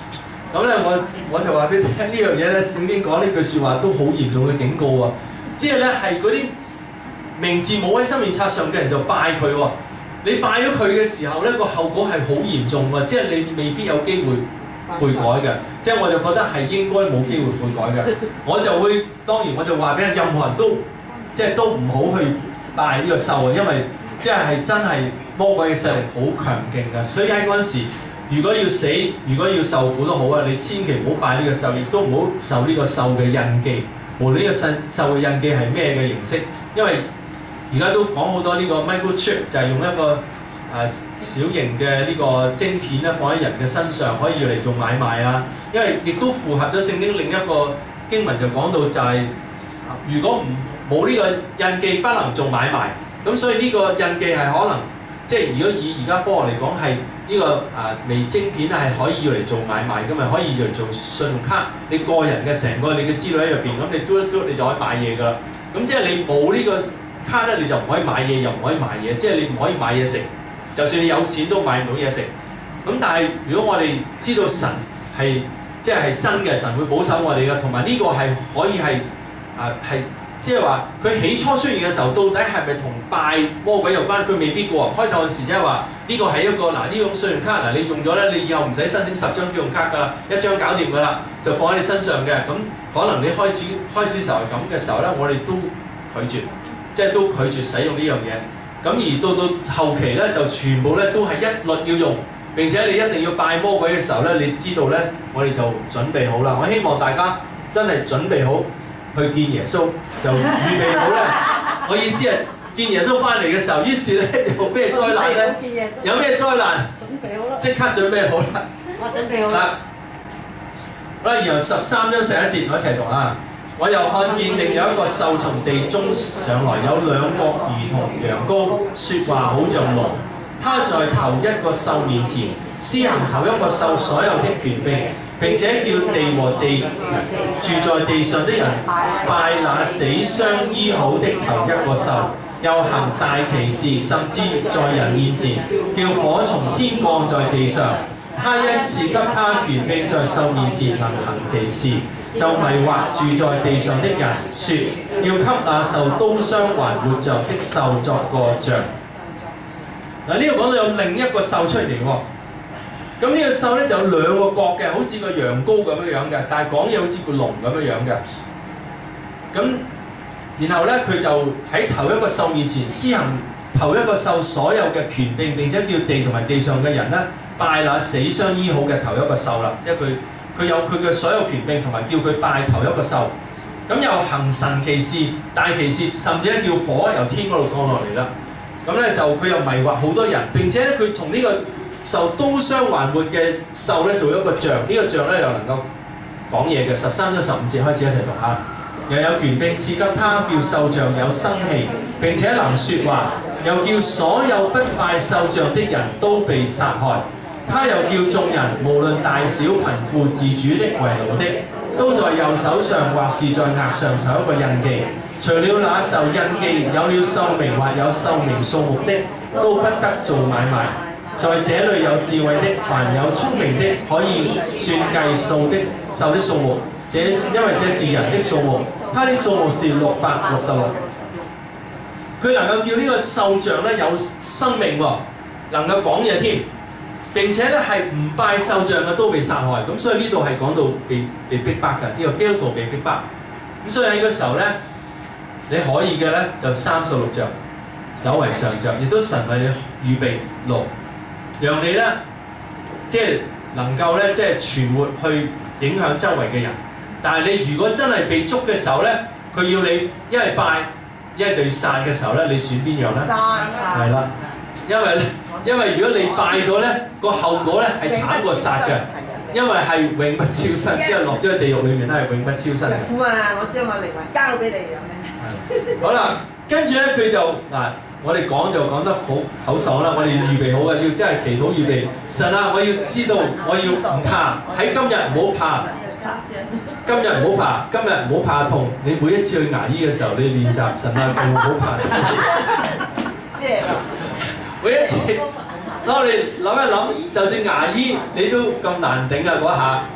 咁咧我我就話俾你聽呢樣嘢咧，聖經講呢句説話都好嚴重嘅警告喎。即係咧係嗰啲名字冇喺生命冊上嘅人就拜佢喎。你拜咗佢嘅時候咧，個後果係好嚴重喎，即係你未必有機會悔改嘅。即係我就覺得係應該冇機會悔改嘅。我就會當然我就話俾任何人都即係都唔好去拜呢個獸啊，因為即係係真係魔鬼嘅勢力好強勁嘅。所以喺嗰陣時，如果要死，如果要受苦都好啊，你千祈唔好拜呢個獸，亦都唔好受呢個獸嘅印記。無論呢個獸獸嘅印記係咩嘅形式，因為而家都講好多呢個 microchip 就係用一個誒、呃、小型嘅呢個晶片咧放喺人嘅身上，可以嚟做買賣啊。因為亦都符合咗聖經另一個經文就講到就係、是，如果唔冇呢個印記不能做買賣。咁所以呢個印記係可能即係如果以而家科學嚟講係呢個誒、呃、微晶片咧係可以要嚟做買賣㗎嘛，可以要嚟做信用卡，你個人嘅成個你嘅資料喺入邊，咁你嘟一嘟你就可以買嘢㗎啦。咁即係你冇呢個卡咧，你就唔可以買嘢，又唔可以賣嘢，即係你唔可以買嘢食。就算你有錢都買唔到嘢食。咁但係如果我哋知道神係即係係真嘅，神會保守我哋嘅，同埋呢個係可以係啊係即係話佢起初出現嘅時候，到底係咪同拜魔鬼有關？佢未必嘅喎。開頭嗰時即係話呢個係一個嗱呢種信用卡嗱，你用咗咧，你以後唔使申請十張信用卡㗎啦，一張搞掂㗎啦，就放喺你身上嘅。咁可能你開始開始時候係咁嘅時候咧，我哋都拒絕。即係都拒絕使用呢樣嘢，咁而到到後期咧就全部咧都係一律要用，並且你一定要拜魔鬼嘅時候咧，你知道咧，我哋就準備好啦。我希望大家真係準備好去見耶穌，就預備好咧。我意思係見耶穌翻嚟嘅時候，於是咧有咩災難咧？有咩災難？準備好啦！即刻準備好啦！ 我準備好啦。 好啦，然後十三章十一節我一齊讀啊！我又看見另有一個獸從地中上來，有兩角如同羊羔，說話好像龍。他在頭一個獸面前施行頭一個獸所有的權柄，並且叫地和地住在地上的人拜那死相醫好的頭一個獸，又行大奇事，甚至在人面前叫火從天降在地上。他因賜給他權柄在獸面前能行奇事，就迷惑住在地上的人，說要給那受刀傷還活着的獸作個像。嗱，呢度講到有另一個獸出嚟喎。咁呢個獸咧就有兩個角嘅，好似個羊羔咁樣樣嘅，但係講嘢好似個龍咁樣樣嘅。咁然後咧佢就喺頭一個獸面前施行頭一個獸所有嘅權柄，並且叫地同埋地上嘅人咧拜那死相醫好嘅頭一個獸啦，即係佢。佢有佢嘅所有權柄，同埋叫佢拜頭一個獸，咁又行神奇事、大奇事，甚至咧叫火由天嗰度降落嚟啦。咁咧就佢又迷惑好多人，並且咧佢同呢個受刀傷還活嘅獸咧做一個像，呢、這個像咧又能夠講嘢嘅。十三章十五節開始一齊讀下，又有權柄賜給他，叫獸像有生氣，並且能説話，又叫所有不拜獸像的人都被殺害。他又叫眾人無論大小貧富自主的為奴的，都在右手上或是在額上受一個印記。除了那受印記有了獸名或有獸名數目的，都不得做買賣。在這裏有智慧的，凡有聰明的，可以算計數的獸的數目。這因為這是人的數目，他的數目是六百六十六。佢能夠叫呢個獸像咧有生命喎，能夠講嘢添。並且咧係唔拜獸像嘅都被殺害，咁所以呢度係講到被被逼迫嘅，呢、這個基督徒被逼迫。咁所以喺個時候咧，你可以嘅咧就三十六著，走為上著，亦都神為你預備路，讓你咧即係能夠咧即係存活去影響周圍嘅人。但係你如果真係被捉嘅時候咧，佢要你一係拜，一係就要殺嘅時候咧，你選邊樣咧？殺係啦，因為因為如果你拜咗咧，個後果咧係慘過殺嘅，因為係永不超生，即係落咗喺地獄裏面咧係永不超生嘅。 苦啊！我將我靈魂交俾你咁樣。 好啦，跟住咧佢就嗱，我哋講就講得好口爽啦，我哋要預備好嘅，要真係祈禱預備。神啊，我要知道，我要唔怕，喺今日唔好怕。今日唔好怕，今日唔好怕痛。你每一次去牙醫嘅時候，你練習神啊，唔好怕。即係每一次，當你諗一諗，就算牙醫你都咁難頂啊嗰下，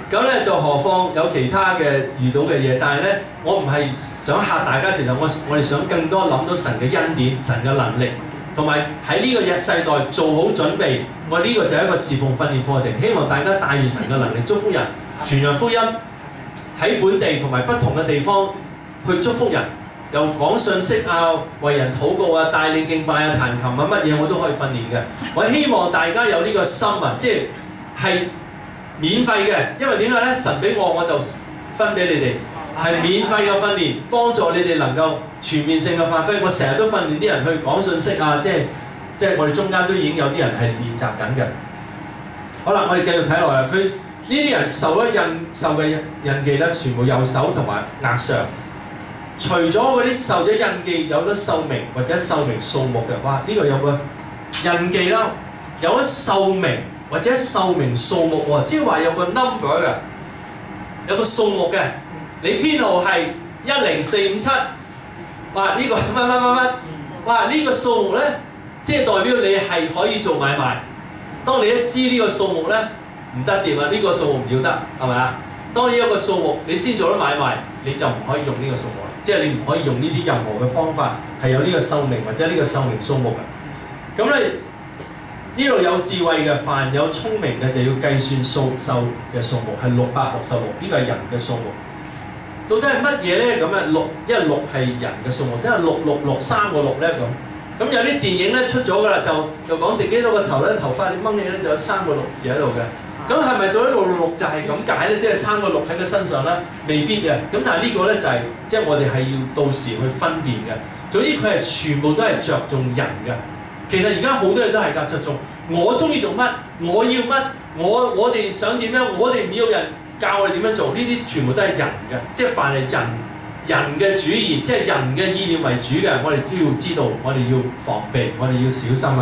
咁咧就何況有其他嘅遇到嘅嘢，但係咧我唔係想嚇大家，其實我我哋想更多諗到神嘅恩典、神嘅能力，同埋喺呢個日世代做好準備。我呢個就係一個侍奉訓練課程，希望大家帶住神嘅能力祝福人，傳揚福音喺本地同埋不同嘅地方去祝福人，又講信息啊、為人禱告啊、帶領敬拜啊、彈琴啊乜嘢我都可以訓練嘅。我希望大家有呢個心啊，即係係免費嘅，因為點解咧？神俾我我就分俾你哋，係免費嘅訓練，幫助你哋能夠全面性嘅發揮。我成日都訓練啲人去講信息啊，即係即係我哋中間都已經有啲人係練習緊嘅。好啦，我哋繼續睇落去，佢呢啲人受咗印受嘅印記咧，全部右手同埋額上。除咗嗰啲受咗印記有咗壽命或者壽命數目嘅，哇！呢、這個有個印記啦，有咗壽命或者壽命數目喎，即係話有個 number 嘅，有個數目嘅。你編號係一零四五七，哇！呢、這個乜乜乜乜，哇！呢、這個數目咧，即係代表你係可以做買賣。當你一知呢個數目咧，唔得掂啊！呢、這個數目唔要得，係咪啊？當然有個數目，你先做得買賣，你就唔可以用呢個數目啦。即係你唔可以用呢啲任何嘅方法係有呢個壽命或者呢個壽命數目嘅。咁咧呢度有智慧嘅，凡有聰明嘅就要計算數壽嘅數目係六百六十六，呢個係人嘅數目。到底係乜嘢咧？咁啊六，因為六係人嘅數目，因為六六六三個六咧咁。咁有啲電影咧出咗㗎啦，就就講第幾多個頭咧，頭髮你掹起咧就有三個六字喺度嘅。咁係咪到咗六六六就係咁解咧？即係三個六喺佢身上咧，未必嘅。咁但係呢個咧就係即係我哋係要到時去分辨嘅。總之佢係全部都係着重人嘅。其實而家好多嘢都係㗎，着重我中意做乜，我要乜，我我哋想點樣，我哋唔要人教我哋點樣做，呢啲全部都係人嘅。即係凡係人人嘅主義，即係人嘅意念為主嘅，我哋都要知道，我哋要防備，我哋要小心啊！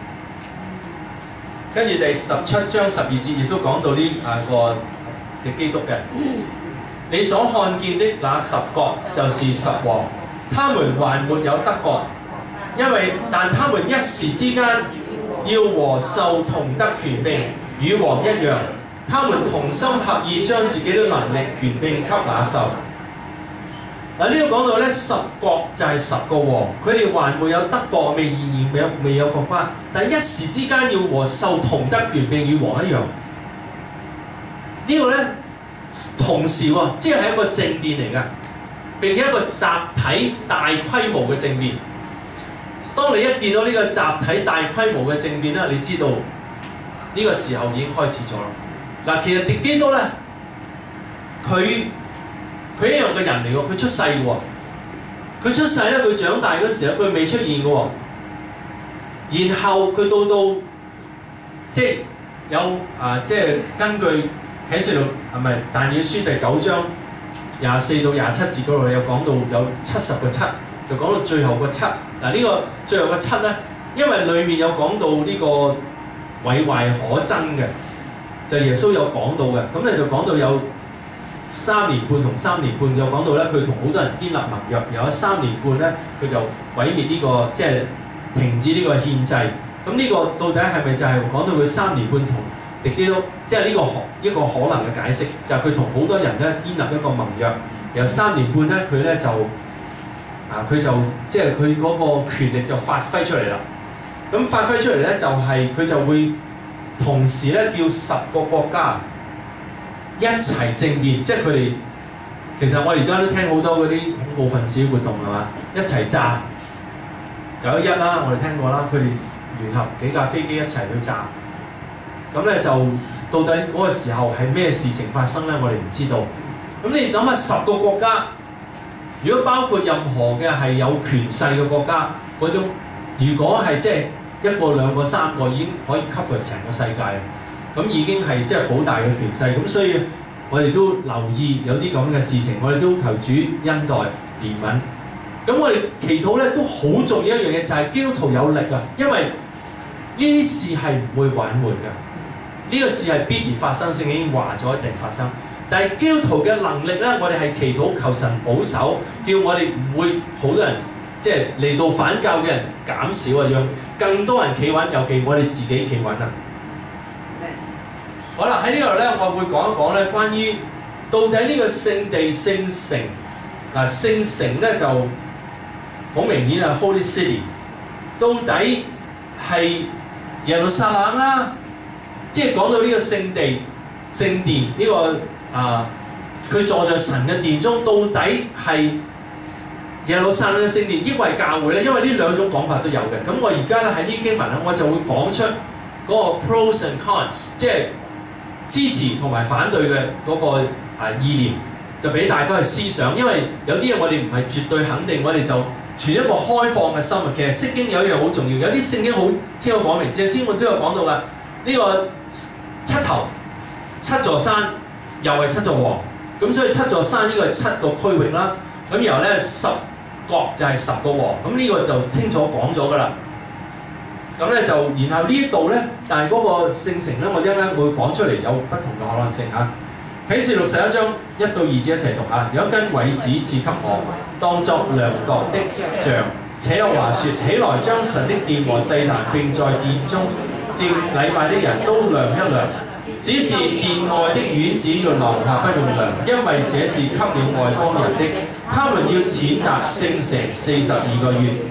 跟住第十七章十二節亦都講到呢啊個嘅基督嘅，你所看見的那十國就是十王，他們還沒有得國，因為但他們一時之間要和獸同得權柄，與王一樣，他們同心合意將自己的能力權柄給那獸。嗱呢度講到咧，十國就係十個王，佢哋還沒有得國，未現現未有未有國花，但係一時之間要和獸同得權柄，與王一樣。這個、呢個咧同時喎，即係一個政變嚟㗎，並且一個集體大規模嘅政變。當你一見到呢個集體大規模嘅政變咧，你知道呢個時候已經開始咗啦。嗱，其實敵基督咧，佢。佢一樣嘅人嚟喎，佢出世嘅喎，佢出世咧，佢長大嗰時候佢未出現嘅喎，然後佢到到即係有啊，即係根據啟示錄係咪但以理書第九章廿四到廿七節嗰度有講到有七十個七，就講到最後個七。嗱呢個最後個七咧，因為裡面有講到呢個毀壞可憎嘅，就係耶穌有講到嘅，咁咧就講到有。三年半同三年半又講到咧，佢同好多人建立盟約，有咗三年半咧，佢就毀滅呢、這個即係停止呢個獻祭。咁呢個到底係咪就係講到佢三年半同敵基督？即係呢個一個可能嘅解釋，就係佢同好多人咧建立一個盟約，由三年半咧佢咧就啊佢就即係佢嗰個權力就發揮出嚟啦。咁發揮出嚟咧就係、是、佢就會同時咧叫十個國家。一齊政變，即係佢哋其實我而家都聽好多嗰啲恐怖分子活動係嘛，一齊炸九一一啦，我哋聽過啦，佢哋聯合幾架飛機一齊去炸，咁咧就到底嗰個時候係咩事情發生咧？我哋唔知道。咁你諗下十個國家，如果包括任何嘅係有權勢嘅國家嗰種，如果係即係一個兩個三個已經可以 cover 成個世界。咁已經係即係好大嘅權勢，咁所以我哋都留意有啲咁嘅事情，我哋都求主恩待憐憫。咁我哋祈禱咧都好重要一樣嘢，就係、是、基督徒有力啊，因為呢啲事係唔會挽回嘅，呢、這個事係必然發生，聖經已經話咗一定發生。但係基督徒嘅能力咧，我哋係祈禱求神保守，叫我哋唔會好多人即係嚟到反教嘅人減少啊，讓更多人企穩，尤其我哋自己企穩啊。 好啦，喺呢度咧，我會講一講咧，關於到底呢個聖地聖城嗱聖城咧就好明顯係 Holy City， 到底係耶路撒冷啦，即係講到呢個聖地聖殿呢、這個啊，佢坐在神嘅殿中，到底係耶路撒冷嘅聖殿，抑或係教會咧？因為呢兩種講法都有嘅。咁我而家咧喺呢經文咧，我就會講出嗰個 pros and cons， 即係支持同埋反對嘅嗰個啊意念，就俾大家去思想。因為有啲嘢我哋唔係絕對肯定，我哋就存一個開放嘅心啊。其實釋經有一樣好重要，有啲聖經好聽我講明，謝先我都有講到噶。呢、這個七頭七座山又係七座王，咁所以七座山呢個係七個區域啦。咁然後咧十國就係十個王，咁呢個就清楚講咗噶啦。咁咧就然後呢一度咧，但係嗰個聖城咧，我一陣間會講出嚟有不同嘅可能性嚇。啟示錄十一章一到二節一齊讀啊！有一根葦子賜給我，當作量度的杖，且有話説：起來將神的殿和祭壇並在殿中接禮拜的人都量一量。只是殿外的院子要留下，不用量，因為這是給了外邦人的。他們要踐踏聖城四十二個月。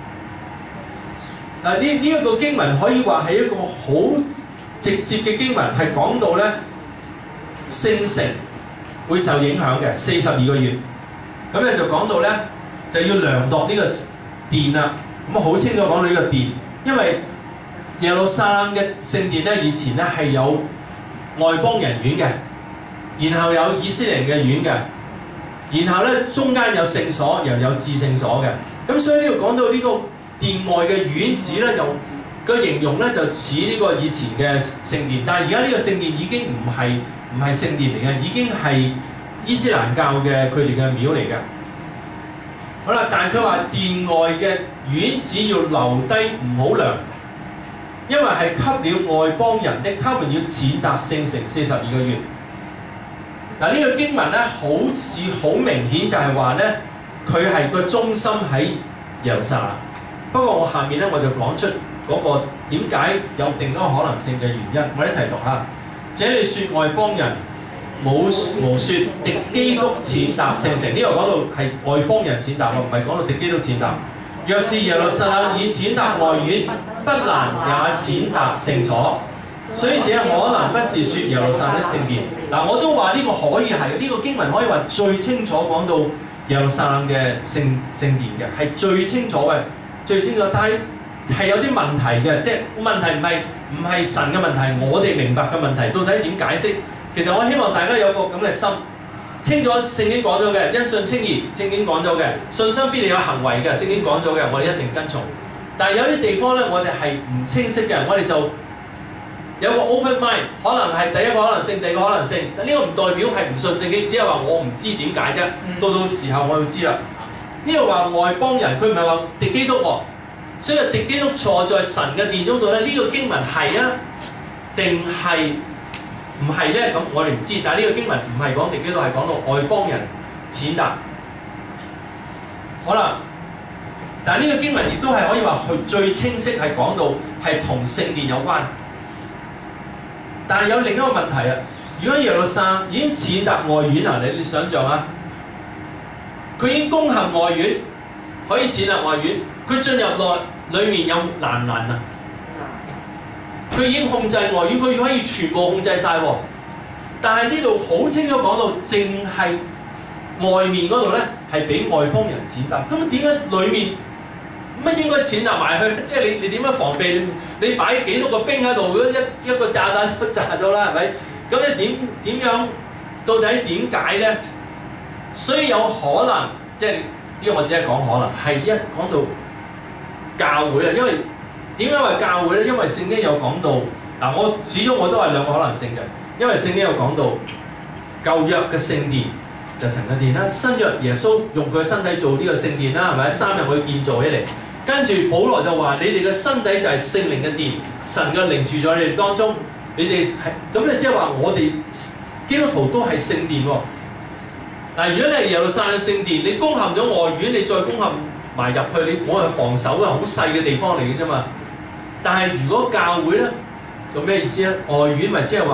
嗱，呢呢一個經文可以話係一個好直接嘅經文，係講到咧聖城會受影響嘅四十二個月。咁咧就講到咧就要量度呢個殿啦。咁啊好清楚講到呢個殿，因為耶路撒冷嘅聖殿咧以前咧係有外邦人院嘅，然後有以色列人嘅院嘅，然後咧中間有聖所，又有至聖所嘅。咁所以呢度講到呢個殿外嘅院子咧，又個形容咧就似呢個以前嘅聖殿，但係而家呢個聖殿已經唔係唔係聖殿嚟嘅，已經係伊斯蘭教嘅佢哋嘅廟嚟嘅。好啦，但係佢話殿外嘅院子要留低，唔好量。因為係給了外邦人的，他們要踐踏聖城四十二個月。嗱，呢個經文咧，好似好明顯就係話咧，佢係個中心喺耶路撒冷。不過我下面咧我就講出嗰個點解有另一個可能性嘅原因，我哋一齊讀下。這裡説外邦人冇無説敵基督踐踏聖城，呢個講到係外邦人踐踏，唔係講到敵基督踐踏。若是耶路撒冷以踐踏外院，不難也踐踏聖所，所以這可能不是説耶路撒冷的聖殿。嗱，我都話呢個可以係呢、這個經文可以話最清楚講到耶路撒冷嘅聖聖殿嘅，係最清楚嘅，最清楚。但係係有啲問題嘅，即係問題唔係唔係神嘅問題，我哋明白嘅問題，到底點解釋？其實我希望大家有個咁嘅心。清楚聖經講咗嘅，因信稱義，聖經講咗嘅，信心必定有行為嘅，聖經講咗嘅，我哋一定跟從。但係有啲地方咧，我哋係唔清晰嘅，我哋就有個 open mind， 可能係第一個可能性，第二個可能性。呢、這個唔代表係唔信聖經，只係話我唔知點解啫。到到時候我就知啦。呢度話外邦人，佢唔係話敵基督喎，所以敵基督坐在神嘅殿中度咧，呢、這個經文係啊定係？唔係咧，咁我哋唔知。但係呢個經文唔係講敵基督，係講到外邦人踐踏。好啦，但係呢個經文亦都係可以話佢最清晰係講到係同聖殿有關。但係有另一個問題啊！如果耶路撒冷已經踐踏外院啊，你你想象啊，佢已經攻陷外院，可以踐踏外院，佢進入內裡面有難難啊！佢已經控制外院，佢可以全部控制晒喎。但係呢度好清楚講到，淨係外面嗰度咧係俾外邦人踐踏。咁點解裡面乜應該踐踏埋去？即係你你點樣防備？你你擺幾多個兵喺度？一一個炸彈都炸咗啦，係咪？咁你點點樣？到底點解咧？所以有可能，即係呢個我只係講可能，係一講到教會啊，因為。點解話教會咧？因為聖經有講到嗱，我始終我都係兩個可能性嘅。因為聖經有講到舊約嘅聖殿就係神嘅殿啦，新約耶穌用佢身體做呢個聖殿啦，係咪？三日可以建造起嚟。跟住保羅就話：你哋嘅身體就係聖靈嘅殿，神嘅靈住在你哋當中。你哋係咁咧，即係話我哋基督徒都係聖殿喎。嗱，如果你係耶路撒冷聖殿，你攻陷咗外院，你再攻陷埋入去，你冇人防守啊，好細嘅地方嚟嘅啫嘛。但係如果教會咧，做咩意思咧？外院咪即係話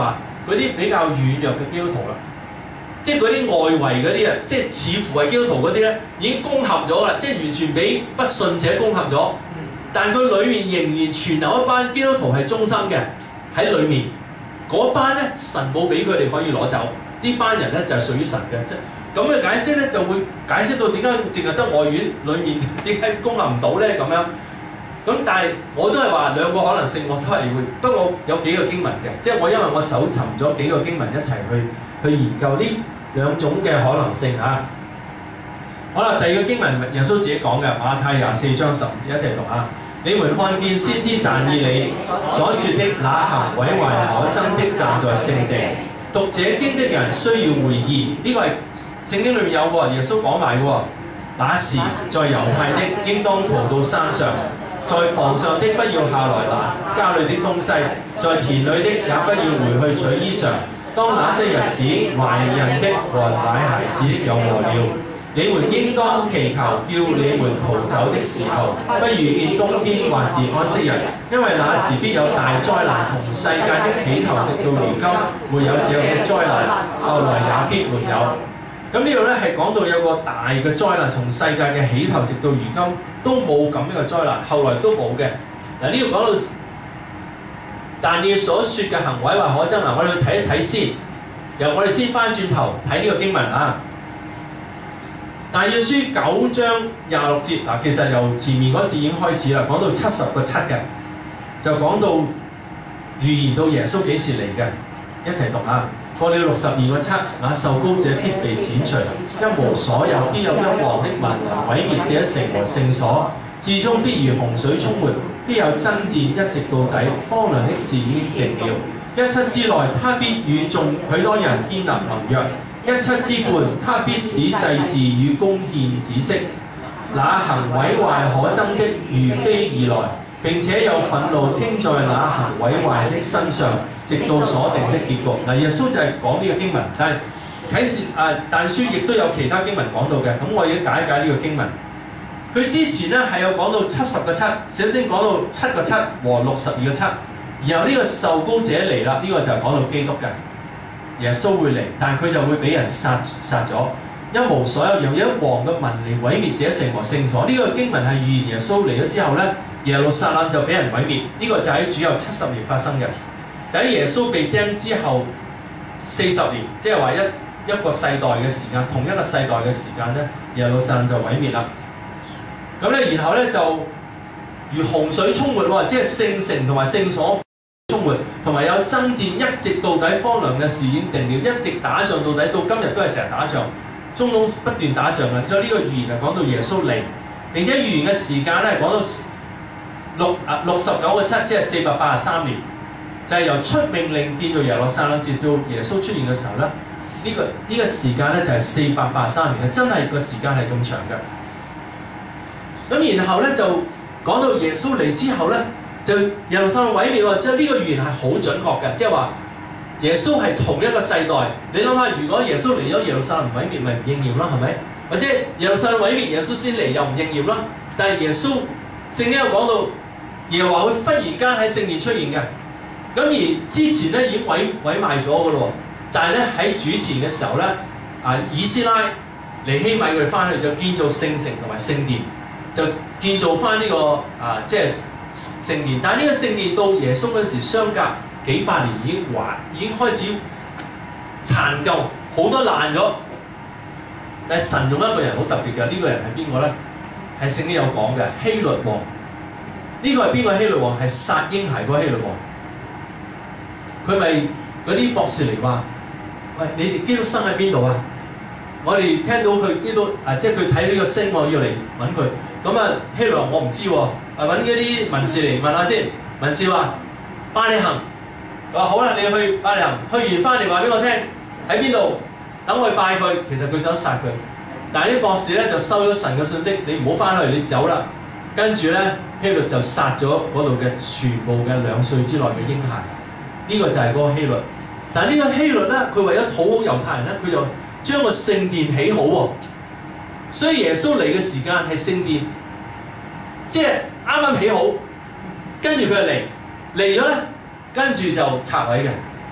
嗰啲比較軟弱嘅基督徒啦，即係嗰啲外圍嗰啲啊，即係似乎係基督徒嗰啲咧，已經攻陷咗啦，即係完全俾不信者攻陷咗。但係佢裡面仍然存留一班基督徒係忠心嘅喺裡面，嗰班咧神冇俾佢哋可以攞走，呢班人咧就係屬於神嘅啫。咁嘅解釋咧就會解釋到點解淨係得外院裡面點解攻陷唔到咧咁樣。咁但係我都係話兩個可能性，我都係會，不過有幾個經文嘅，即係我因為我搜尋咗幾個經文一齊去去研究呢兩種嘅可能性啊。好啦，第二個經文耶穌自己講嘅，馬太廿四章十五節一齊讀啊！你們看見先知但以理所說的那行毀壞可憎的站在聖地，讀這經的人需要回憶，呢、這個係聖經裏面有喎，耶穌講埋嘅喎。那時在猶太的應當逃到山上，在房上的不要下來拿家裏的東西，在田裏的也不要回去取衣裳。當那些日子，懷孕的和奶孩子的有禍了。你們應當祈求，叫你們逃走的時候，不遇見冬天或是安息日，因為那時必有大災難同世界的起頭，直到如今沒有這樣的災難，後來也必沒有。咁呢度咧係講到有個大嘅災難，從世界嘅起頭直到如今都冇咁樣嘅災難，後來都冇嘅。嗱呢度講到但以理所說嘅行毀壞可憎，嗱我哋去睇一睇先，由我哋先翻轉頭睇呢個經文啊。但以理書九章廿六節嗱，其實由前面嗰節已經開始啦，講到七十個七嘅，就講到預言到耶穌幾時嚟嘅，一齊讀啊！過了六十二個七，那受膏者必被剪除，一無所有，必有一王的民來毀滅這城和聖所，至終必如洪水沖沒，必有爭戰一直到底，荒涼的事已經定了。一七之內，他必與眾許多人建立盟約。一七之半，他必使祭祀與公獻止息。那行毀壞可憎的如飛而來，並且有憤怒傾在那行毀壞的身上，直到所定的結局。嗱，耶穌就係講呢個經文，但係啟示啊，但書亦都有其他經文講到嘅。咁我要解一解呢個經文。佢之前咧係有講到七十個七，首先講到七個七和六十二個七，然後呢個受膏者嚟啦，呢、這個就係講到基督嘅。耶穌會嚟，但係佢就會俾人殺殺咗，一無所有，用一王嘅民嚟毀滅這城和聖所。呢、這個經文係預言耶穌嚟咗之後咧，耶路撒冷就俾人毀滅。呢、這個就喺主後七十年發生嘅，就喺耶穌被釘之後四十年，即係話一一個世代嘅時間，同一個世代嘅時間咧，耶路撒冷就毀滅啦。咁咧，然後咧就如洪水沖沒喎，即係聖城同埋聖所沖沒，同埋有爭戰一直到底，荒涼嘅事已經定了，一直打仗到底，到今日都係成日打仗，中東不斷打仗嘅。所以呢個預言係講到耶穌嚟，並且預言嘅時間咧係講到六啊六十九個七，即係四百八十三年，就係、是、由出命令建造耶路撒冷，直到耶穌出現嘅時候咧，呢、這個呢、這個時間咧就係四百八十三年，係真係個時間係咁長嘅。咁然後咧就講到耶穌嚟之後咧，就耶路撒冷毀滅喎，即係呢個預言係好準確嘅，即係話耶穌係同一個世代。你諗下，如果耶穌嚟咗耶路撒冷毀滅，咪唔應驗咯，係咪？或者耶路撒冷毀滅，耶穌先嚟又唔應驗咯？但係耶穌聖經有講到耶和華會忽然間喺聖殿出現嘅，咁而之前咧已經毀毀賣咗嘅咯。但係咧喺主前嘅時候咧，啊以斯拉尼希米佢哋翻去就建造聖城同埋聖殿。就建造翻呢、這個啊，即係聖殿，但係呢個聖殿到耶穌嗰時相隔幾百年已經壞，已經開始殘舊，好多爛咗。但係神用一個人好特別嘅，呢、這個人係邊個咧？係聖經有講嘅希律王。呢、這個係邊個希律王？係殺嬰孩嗰個希律王。佢咪嗰啲博士嚟話：喂，你哋基督生喺邊度啊？我哋聽到佢基督啊，即係佢睇呢個星，我要嚟揾佢。咁啊，希律王我唔知喎，啊揾嗰啲文士嚟問下先。文士話：伯利恆。佢話好啦，你去伯利恆，去完翻嚟話俾我聽喺邊度，等我去拜佢。其實佢想殺佢，但係啲博士咧就收咗神嘅信息，你唔好翻去，你走啦。跟住咧，希律就殺咗嗰度嘅全部嘅兩歲之內嘅嬰孩。呢、這個就係嗰個希律。但係呢個希律咧，佢為咗討好猶太人咧，佢就將個聖殿起好喎。所以耶穌嚟嘅時間係聖殿，即係啱啱起好，跟住佢就嚟嚟咗咧，跟住就拆毀嘅。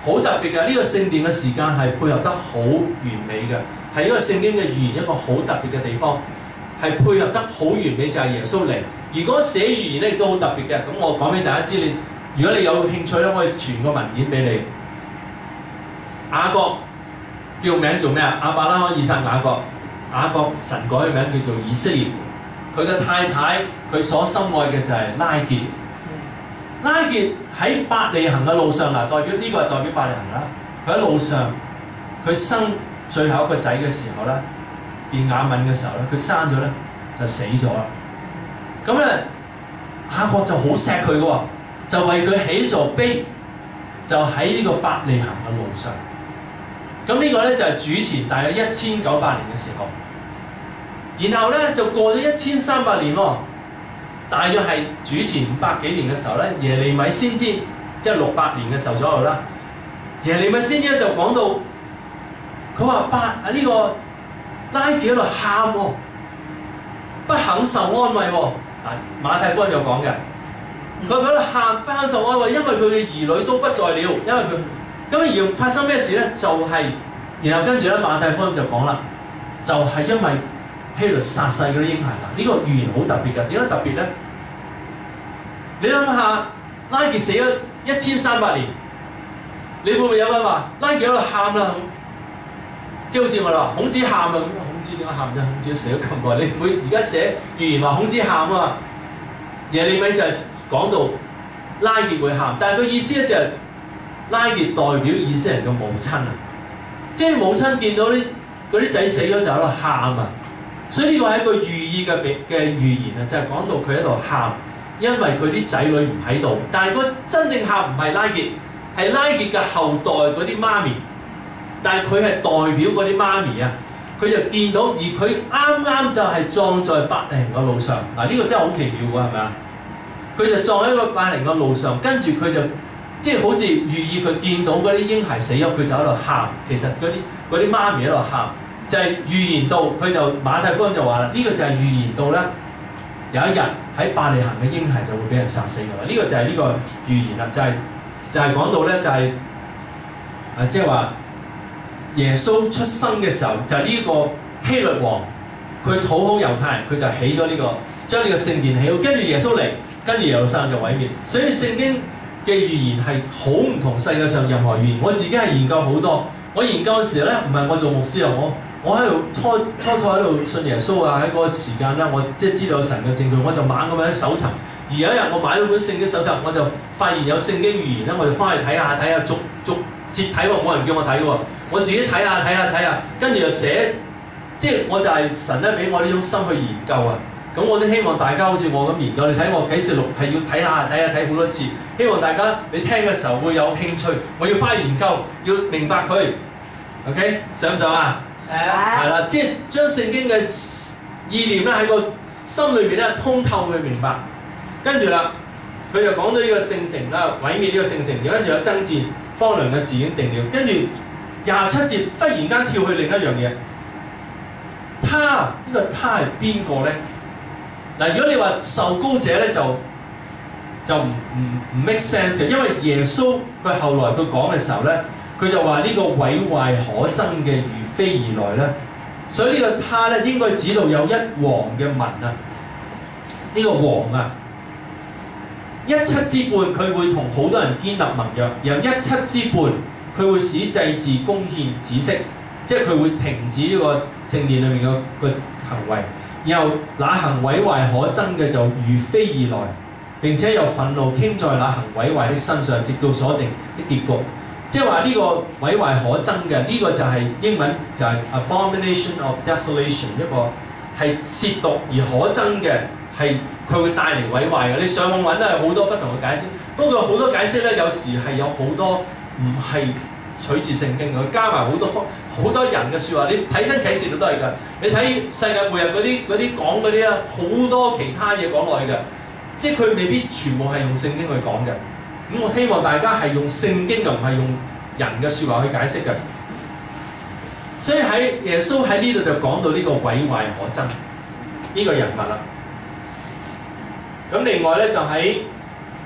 好特別嘅，呢個聖殿嘅時間係配合得好完美嘅，係一個聖經嘅預言一個好特別嘅地方，係配合得好完美就係耶穌嚟。而嗰寫預言咧亦都好特別嘅，咁我講俾大家知，你如果你有興趣咧，我可以傳個文件俾你。雅各叫名做咩啊？亞伯拉罕、以撒、雅各。雅各神改嘅名叫做以色列，佢嘅太太佢所深愛嘅就係拉結。拉結喺伯利恆嘅路上嗱，代表呢、這個係代表伯利恆啦。佢喺路上，佢生最後一個仔嘅時候咧，便雅憫嘅時候咧，佢生咗咧就死咗啦。咁咧雅各就好錫佢嘅喎，就為佢起座碑，就喺呢個伯利恆嘅路上。咁呢個咧就係主前大約一千九百年嘅時候，然後咧就過咗一千三百年喎。大約係主前五百幾年嘅時候咧，耶利米先知即係六百年嘅時候左右啦。耶利米先知咧就講到，佢話伯啊呢個拉結喺度喊喎，不肯受安慰喎。嗱馬太福音有講嘅，佢喺度喊不肯受安慰，因為佢嘅兒女都不在了，因為佢咁而發生咩事咧？就係、是、然後跟住咧馬太福音就講啦，就係、是、因為希律殺細嗰啲嬰孩啦。呢、這個預言好特別嘅，點解特別咧？你諗下，拉結死咗一千三百年，你會唔會有人話拉結喺度喊啦？即係好似我哋話孔子喊啊，孔子點解喊啫？孔子都死咗咁耐，你唔會而家寫預言話孔子喊啊嘛？耶利米就係講到拉結會喊，但係佢意思咧就係、是、拉結代表以色列人嘅母親啊，即係母親見到啲嗰啲仔死咗就喺度喊啊，所以呢個係一個寓意嘅嘅預言啊，就係、是、講到佢喺度喊。因為佢啲仔女唔喺度，但係個真正喊唔係拉結，係拉結嘅後代嗰啲媽咪，但係佢係代表嗰啲媽咪啊，佢就見到，而佢啱啱就係葬在伯利恆嘅路上，嗱、這、呢個真係好奇妙㗎，係咪啊？佢就葬喺個伯利恆嘅路上，跟住佢就即係好似寓意佢見到嗰啲嬰孩死咗，佢就喺度喊，其實嗰啲嗰啲媽咪喺度喊，就係、是、預言到，佢就馬太福音就話啦，呢、這個就係預言到咧。有一日喺伯利恆嘅嬰孩就會俾人殺死㗎啦，呢、這個就係呢個預言啦，就係、是、就係、是、講到咧就係、是、啊，即係話耶穌出生嘅時候就係、是、呢個希律王，佢討好猶太人，佢就起咗呢、這個將呢個聖殿起好，跟住耶穌嚟，跟住耶路撒冷就毀滅。所以聖經嘅預言係好唔同世界上任何預言。我自己係研究好多，我研究嘅時候咧，唔係我做牧師啊，我。我喺度初初初喺度信耶穌啊！喺嗰個時間咧，我即係知道神嘅證據，我就猛咁樣搜尋。而有一日我買到本聖經手冊，我就發現有聖經預言咧，我就翻去睇下睇下，逐逐節睇喎，冇人叫我睇喎，我自己睇下睇下睇下，跟住就寫，即係我就係神咧俾我呢種心去研究啊！咁我都希望大家好似我咁研究，你睇我啟示錄係要睇下睇下睇好多次，希望大家你聽嘅時候會有興趣，我要翻去研究，要明白佢。OK， 想唔想啊？係啦，即係將聖經嘅意念咧喺個心裏邊咧通透去明白。跟住啦，佢就講到呢個聖城啦，毀滅呢個聖城，跟住有爭戰，荒涼嘅事已經定了。跟住廿七節忽然間跳去另一樣嘢，他呢、呢個他係邊個咧？嗱，如果你話受膏者咧，就就唔唔唔 make sense 嘅，因為耶穌佢後來佢講嘅時候咧，佢就話呢個毀壞可憎嘅如飛而來咧，所以呢個他咧應該指到有一王嘅民啊，呢、呢個王啊，一七之半佢會同好多人建立盟約，然後一七之半佢會使祭祀貢獻止息，即係佢會停止呢個聖殿裏面嘅個行為，然後那行毀壞可憎嘅就如飛而來，並且有憤怒傾在那行毀壞的身上，直到所定的結局。即係話呢個毀壞可憎嘅，呢、這個就係英文就係 abomination of desolation， 一個係褻瀆而可憎嘅，係佢會帶嚟毀壞嘅。你上網揾都係好多不同嘅解釋，不過好多解釋咧，有時係有好多唔係取自聖經，佢加埋好多好多人嘅説話。你睇親啟示錄都係㗎，你睇世界末日嗰啲嗰啲講嗰啲咧，好多其他嘢講落去嘅，即係佢未必全部係用聖經去講嘅。咁我希望大家係用聖經，又唔係用人嘅説話去解釋嘅。所以喺耶穌喺呢度就講到呢個毀壞可憎呢個人物啦。咁另外咧就喺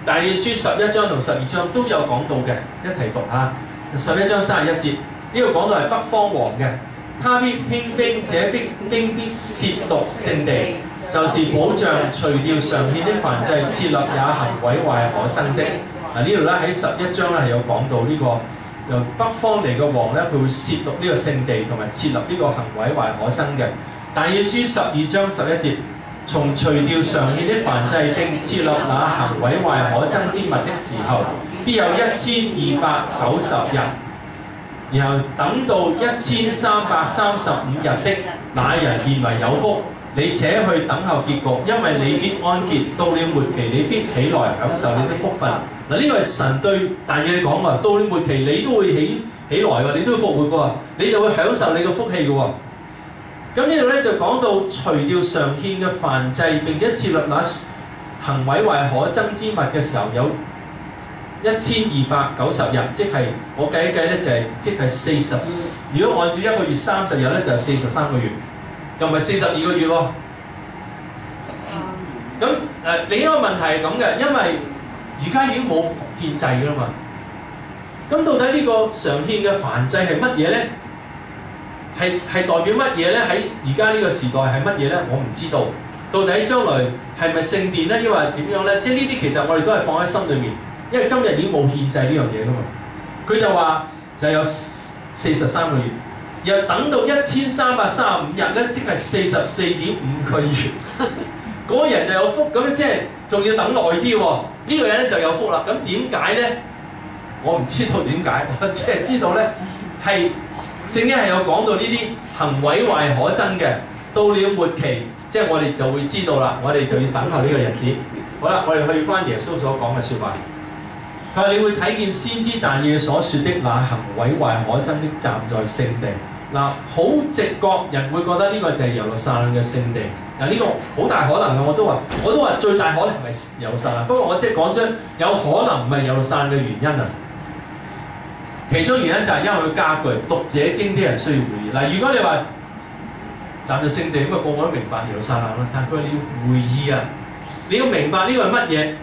但係書十一章同十二章都有講到嘅，一齊讀下。十一章三十一節，呢個講到係北方王嘅，他必興兵，這必兵必褻瀆聖地，就是保障除掉常獻的燔祭，設立也行毀壞可憎的。嗱呢度咧喺十一章咧係有講到呢、這個由北方嚟嘅王咧，佢會褻瀆呢個聖地同埋設立呢個行毀壞可憎嘅。但係書十二章十一節，從除掉常獻的燔祭並設立那行毀壞可憎之物的時候，必有一千二百九十日，然後等到一千三百三十五日的那人變為有福。你且去等候結局，因為你必安歇，到了末期你必起來享受你的福分。嗱，呢個係神對但以理講話，到了末期你都會起起來喎，你都會復活喎，你就會享受你嘅福氣嘅喎。咁呢度咧就講到除掉常獻嘅燔祭，並且設立那行毀壞可憎之物嘅時候，有一千二百九十日，即係我計一計咧就係、是、即係四十。如果按照一個月三十日咧，就係四十三個月。又唔係四十二個月喎，咁誒、呃、另一個問題係咁嘅，因為而家已經冇獻祭㗎啦嘛，咁到底呢個常獻嘅燔祭係乜嘢咧？係係代表乜嘢咧？喺而家呢個時代係乜嘢咧？我唔知道。到底將來係咪聖殿咧？抑或點樣咧？即係呢啲其實我哋都係放喺心裏面，因為今日已經冇獻祭呢樣嘢㗎嘛。佢就話就有四十三個月。又等到一千三百三十五日咧，即係四十四點五個月，嗰個人就有福。咁即係仲要等耐啲喎。呢、這個人咧就有福啦。咁點解咧？我唔知道點解，我只係知道咧係聖經係有講到呢啲行毀壞可憎嘅。到了末期，即係我哋就會知道啦。我哋就要等候呢個日子。好啦，我哋去翻耶穌所講嘅説話。佢話：你會睇見先知但以理所説的那行毀壞可憎的站在聖地。嗱，好直覺人會覺得呢個就係耶路撒冷嘅聖地。嗱，呢個好大可能嘅，我都話，我都話最大可能係耶路撒冷。不過我即係講出有可能唔係耶路撒冷嘅原因啊。其中原因就係因為佢加句讀這經啲人需要會意。嗱，如果你話站在聖地，咁啊個個都明白耶路撒冷啦。但係佢話你要會意啊，你要明白呢個係乜嘢。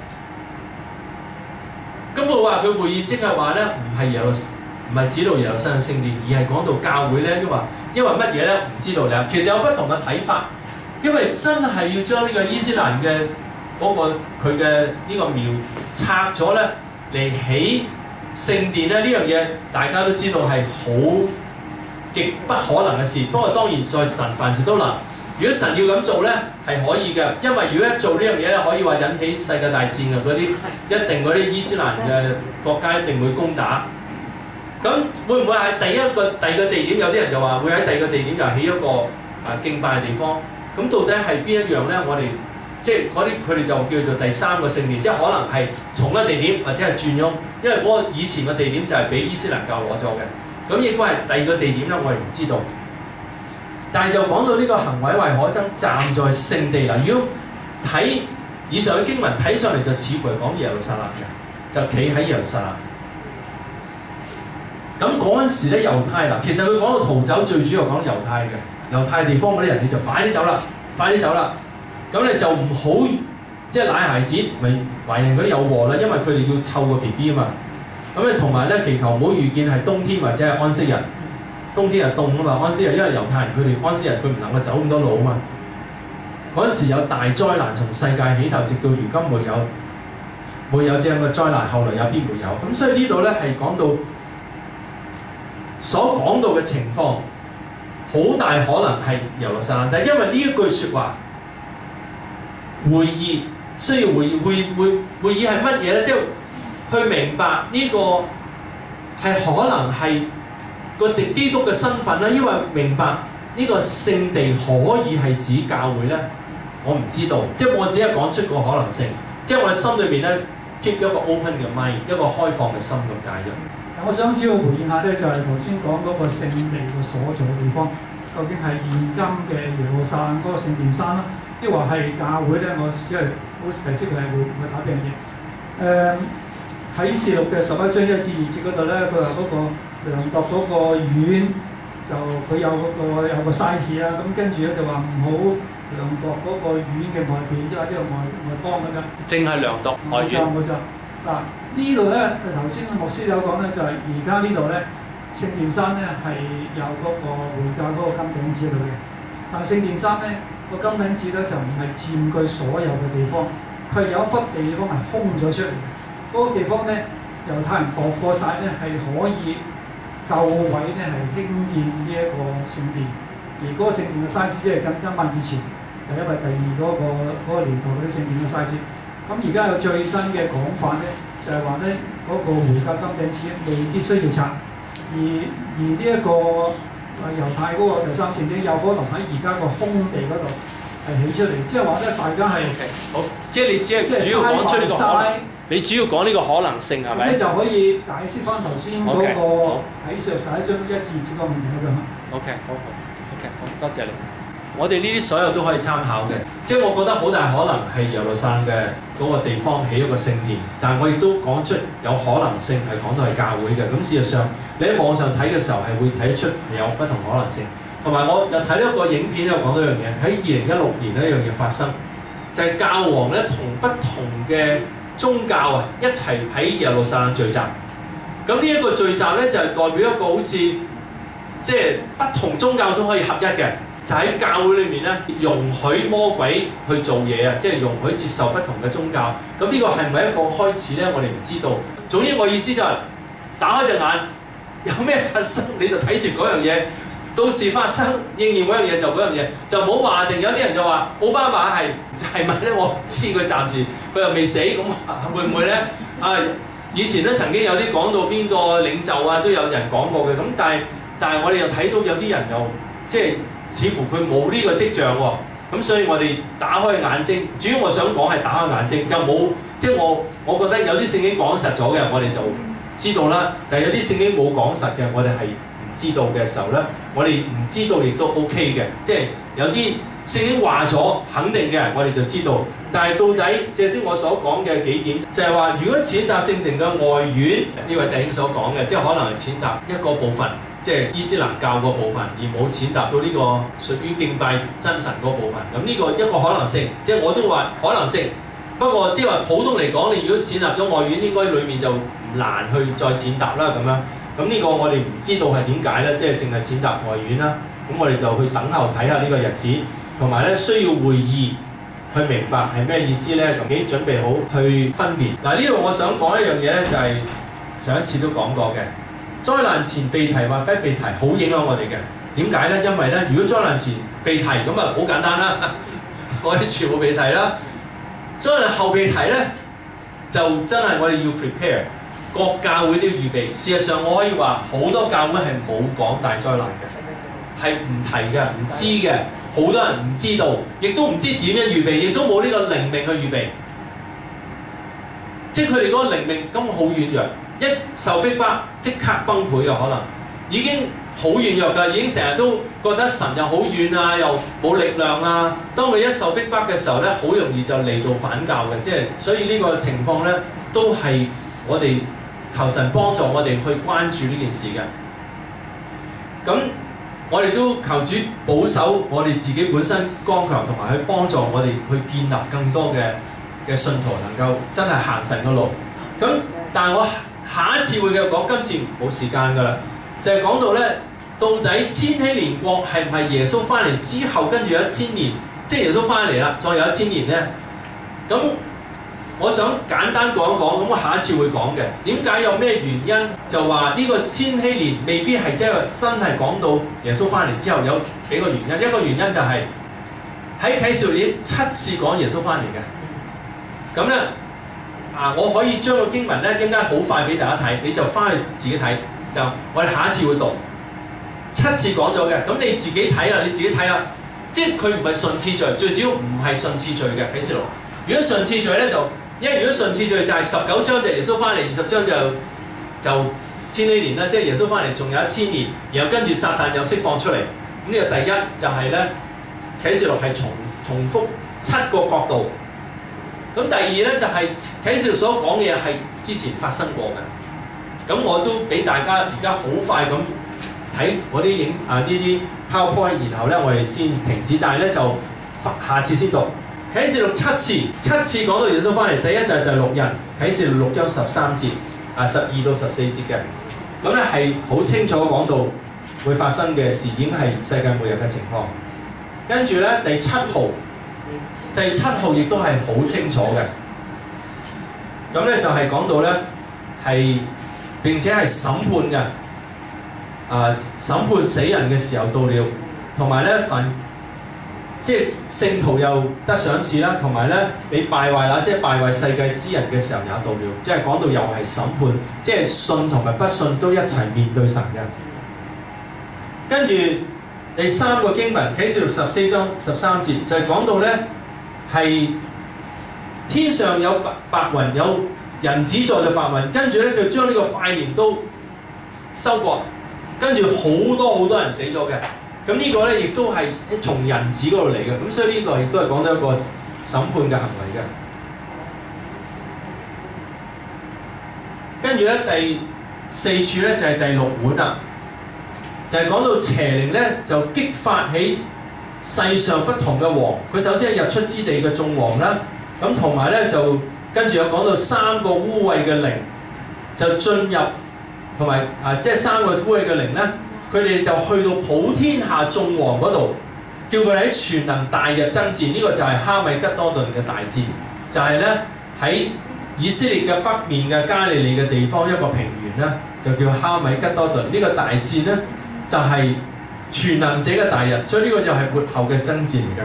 咁我話佢會意，即係話咧唔係耶路。唔係指到耶路撒冷聖殿，而係講到教會咧，因為因為乜嘢咧？唔知道咧。其實有不同嘅睇法，因為真係要將呢個伊斯蘭嘅嗰、那個佢嘅呢個廟拆咗咧嚟起聖殿咧，呢樣嘢大家都知道係好極不可能嘅事。不過當然在神凡事都能。如果神要咁做咧，係可以嘅，因為如果一做呢樣嘢咧，可以話引起世界大戰嘅嗰啲，一定嗰啲伊斯蘭嘅國家一定會攻打。咁會唔會喺第一個第二個地點？有啲人就話會喺第二個地點就起一個啊敬拜嘅地方。咁到底係邊一樣咧？我哋即係嗰啲佢哋就叫做第三個聖殿，即係可能係同一個地點或者係轉咗，因為嗰個以前嘅地點就係俾伊斯蘭教攞咗嘅。咁應該係第二個地點咧，我哋唔知道。但係就講到呢個行毀壞可憎站在聖地啦。如果睇以上嘅經文睇上嚟就似乎係講耶路撒冷嘅，就企喺耶路撒冷。咁嗰陣時咧，猶太嗱，其實佢講到逃走，最主要講猶太嘅猶太地方嗰啲人，你就快啲走啦，快啲走啦。咁你就唔好即係奶孩子，咪懷孕嗰啲有禍啦，因為佢哋要湊個 B B 啊嘛。咁咧同埋咧，祈求唔好遇見係冬天或者係安息日。冬天係凍啊嘛，安息日因為猶太人佢哋安息日佢唔能夠走咁多路啊嘛。嗰陣時有大災難從世界起頭，直到如今沒有沒有這樣嘅災難，後來也必沒有。咁所以呢度咧係講到。所講到嘅情況，好大可能係耶路撒冷，但係因為呢一句説話，會意需要會意，會會會意係乜嘢咧？即係去明白呢個係可能係個敵基督嘅身份啦，因為明白呢個聖地可以係指教會咧，我唔知道，即係我只係講出個可能性，即係我哋心裏邊咧 keep 一個 open 嘅 mind，一個開放嘅心咁解啫。 我想主要回應下咧，就係頭先講嗰個聖地嘅所在嘅地方，究竟係現今嘅耶路撒冷嗰個聖殿山啦，抑或係教會咧？我因為好提示佢係會會打邊樣嘢。誒喺示錄嘅十一章一至二節嗰度咧，佢話嗰個量度嗰個院就佢有嗰個有個 size 啦，咁跟住咧就話唔好量度嗰個院嘅外邊，即係呢個外外邦咁樣。 淨係量度外院。 冇錯冇錯。嗱呢度咧，頭先牧師有講咧，就係而家呢度咧，聖殿山咧係有嗰個回教嗰個金頂子喺度嘅。但係聖殿山咧個金頂子咧就唔係佔據所有嘅地方，佢有一忽地方係空咗出嚟嘅。嗰、那個地方咧，猶太人度過晒咧係可以夠位咧係興建呢一個聖殿，而嗰個聖殿嘅 size 即係更加慢以前第一或第二嗰、那個那個年代嗰啲聖殿嘅 size。咁而家有最新嘅講法咧，就係話咧嗰個回教金頂子未必需要拆，而而呢、這、一個誒猶太嗰個第三聖殿有可能喺而家個空地嗰度係起出嚟，即係話咧大家係 okay，好，即係你只係主要講出呢個可能，你主要講呢個可能性係咪？ 咁咧就可以解釋翻頭先嗰個喺上十一章一至二節個問題嗰度。 OK， 好好 ，OK， 好，多謝你。我哋呢啲所有都可以參考嘅，即係我覺得好大可能係耶路撒冷嘅嗰個地方起一個聖殿，但係我亦都講出有可能性係講到係教會嘅。咁事實上你喺網上睇嘅時候係會睇得出有不同可能性。同埋我又睇到一個影片又講到一樣嘢，喺二零一六年呢一樣嘢發生，就係、是、教皇咧同不同嘅宗教啊一齊喺耶路撒冷聚集。咁呢一個聚集咧就係、是、代表一個好似即係不同宗教都可以合一嘅。就喺教會裏面咧，容許魔鬼去做嘢啊！即係容許接受不同嘅宗教。咁呢個係咪一個開始咧？我哋唔知道。總之我意思就係、是、打開隻眼，有咩發生你就睇住嗰樣嘢。到時發生應驗嗰樣嘢就嗰樣嘢，就唔好話定。有啲人就話奧巴馬係係咪咧？我唔知佢暫時佢又未死，咁會唔會咧？啊，以前都曾經有啲講到邊個領袖啊，都有人講過嘅。咁但係但係我哋又睇到有啲人又即係。似乎佢冇呢個跡象喎，咁所以我哋打開眼睛。主要我想講係打開眼睛，就冇即係我我覺得有啲聖經講實咗嘅，我哋就知道啦。但係有啲聖經冇講實嘅，我哋係唔知道嘅時候咧，我哋唔知道亦都 OK 嘅。即係有啲聖經話咗肯定嘅，我哋就知道。但係到底即係先我所講嘅幾點，就係話如果踐踏聖城嘅外院，呢位弟兄所講嘅，即係可能係踐踏一個部分。即係伊斯蘭教嗰部分，而冇踐踏到呢個屬於敬拜真神嗰部分。咁呢個一個可能性，即係我都話可能性。不過即係話普通嚟講，你如果踐踏咗外院，應該裡面就唔難去再踐踏啦咁樣。咁呢個我哋唔知道係點解咧，即係淨係踐踏外院啦。咁我哋就去等候睇下呢個日子，同埋咧需要會意去明白係咩意思咧，就已經準備好去分辨。嗱呢度我想講一樣嘢咧，就係上一次都講過嘅。災難前被提或非被提，好影響我哋嘅。點解咧？因為咧，如果災難前被提，咁啊好簡單啦，我哋全部被提啦。災難後被提咧，就真係我哋要 prepare， 各教會都要預備。事實上，我可以話好多教會係冇講大災難嘅，係唔提嘅，唔知嘅。好多人唔知道，亦都唔知點樣預備，亦都冇呢個靈命去預備。即係佢哋嗰個靈命根本好軟弱。一受逼迫即刻崩潰嘅可能，已經好軟弱㗎，已經成日都覺得神又好遠啊，又冇力量啊。當佢一受逼迫嘅時候咧，好容易就嚟到反教嘅，即係所以呢個情況咧，都係我哋求神幫助我哋去關注呢件事嘅。咁我哋都求主保守我哋自己本身剛強，同埋去幫助我哋去建立更多嘅嘅信徒，能夠真係行神嘅路。咁但係我下一次會繼續講，今次冇時間㗎啦，就係、是、講到咧，到底千禧年國係唔係耶穌翻嚟之後，跟住有一千年，即係耶穌翻嚟啦，再有一千年咧？咁我想簡單講一講，咁我下一次會講嘅。點解有咩原因就話呢個千禧年未必係即係真係講到耶穌翻嚟之後？有幾個原因，一個原因就係喺啟示錄已經七次講耶穌翻嚟嘅，咁咧。啊！我可以將個經文咧，一陣間好快俾大家睇，你就翻去自己睇。就我哋下一次會讀七次講咗嘅，咁你自己睇啦，你自己睇下。即係佢唔係順次序，最主要唔係順次序嘅啟示錄。如果順次序咧，就因為如果順次序就係十九章就耶穌翻嚟，二十章就就千禧年啦，即係耶穌翻嚟仲有一千年，然後跟住撒旦又釋放出嚟。咁呢個第一就係咧啟示錄係重重複七個角度。咁第二咧就係啟示錄所講嘅嘢係之前發生過嘅，咁我都俾大家而家好快咁睇嗰啲影啊呢啲 PowerPoint，然後咧我哋先停止，但係咧就下次先讀。啟示錄七次，七次講到耶穌翻嚟，第一就係第六日，啟示錄六章十三節，啊十二到十四節嘅，咁咧係好清楚講到會發生嘅事，已經係世界末日嘅情況。跟住咧第七號，第七號亦都係好清楚嘅，咁咧就係講到咧係並且係審判嘅，啊審判死人嘅時候到了，同埋咧凡即係聖徒又得賞賜啦，同埋咧你敗壞那些敗壞世界之人嘅時候也到了，即係講到又係審判，即係信同埋不信都一齊面對神嘅。跟住第三個經文啟示錄十四章十三節就係、是、講到咧係天上有白白雲，有人子坐著白雲，跟住咧佢將呢個塊面都收割，跟住好多好多人死咗嘅。咁呢個咧亦都係從人子嗰度嚟嘅，咁所以呢個亦都係講到一個審判嘅行為嘅。跟住咧第四處咧就係第六碗啦，就係、是、講到邪靈咧就激發起世上不同嘅王，佢首先係日出之地嘅眾王啦，咁同埋咧就跟住有講到三個污穢嘅靈就進入，同埋啊即係三個污穢嘅靈咧。佢哋就去到普天下眾王嗰度，叫佢哋喺全能大日爭戰。呢、這個就係哈米吉多頓嘅大戰，就係咧喺以色列嘅北面嘅加利利嘅地方一個平原咧，就叫哈米吉多頓。呢、這個大戰咧就係、是、全能者嘅大日，所以呢個就係末後嘅爭戰嚟㗎。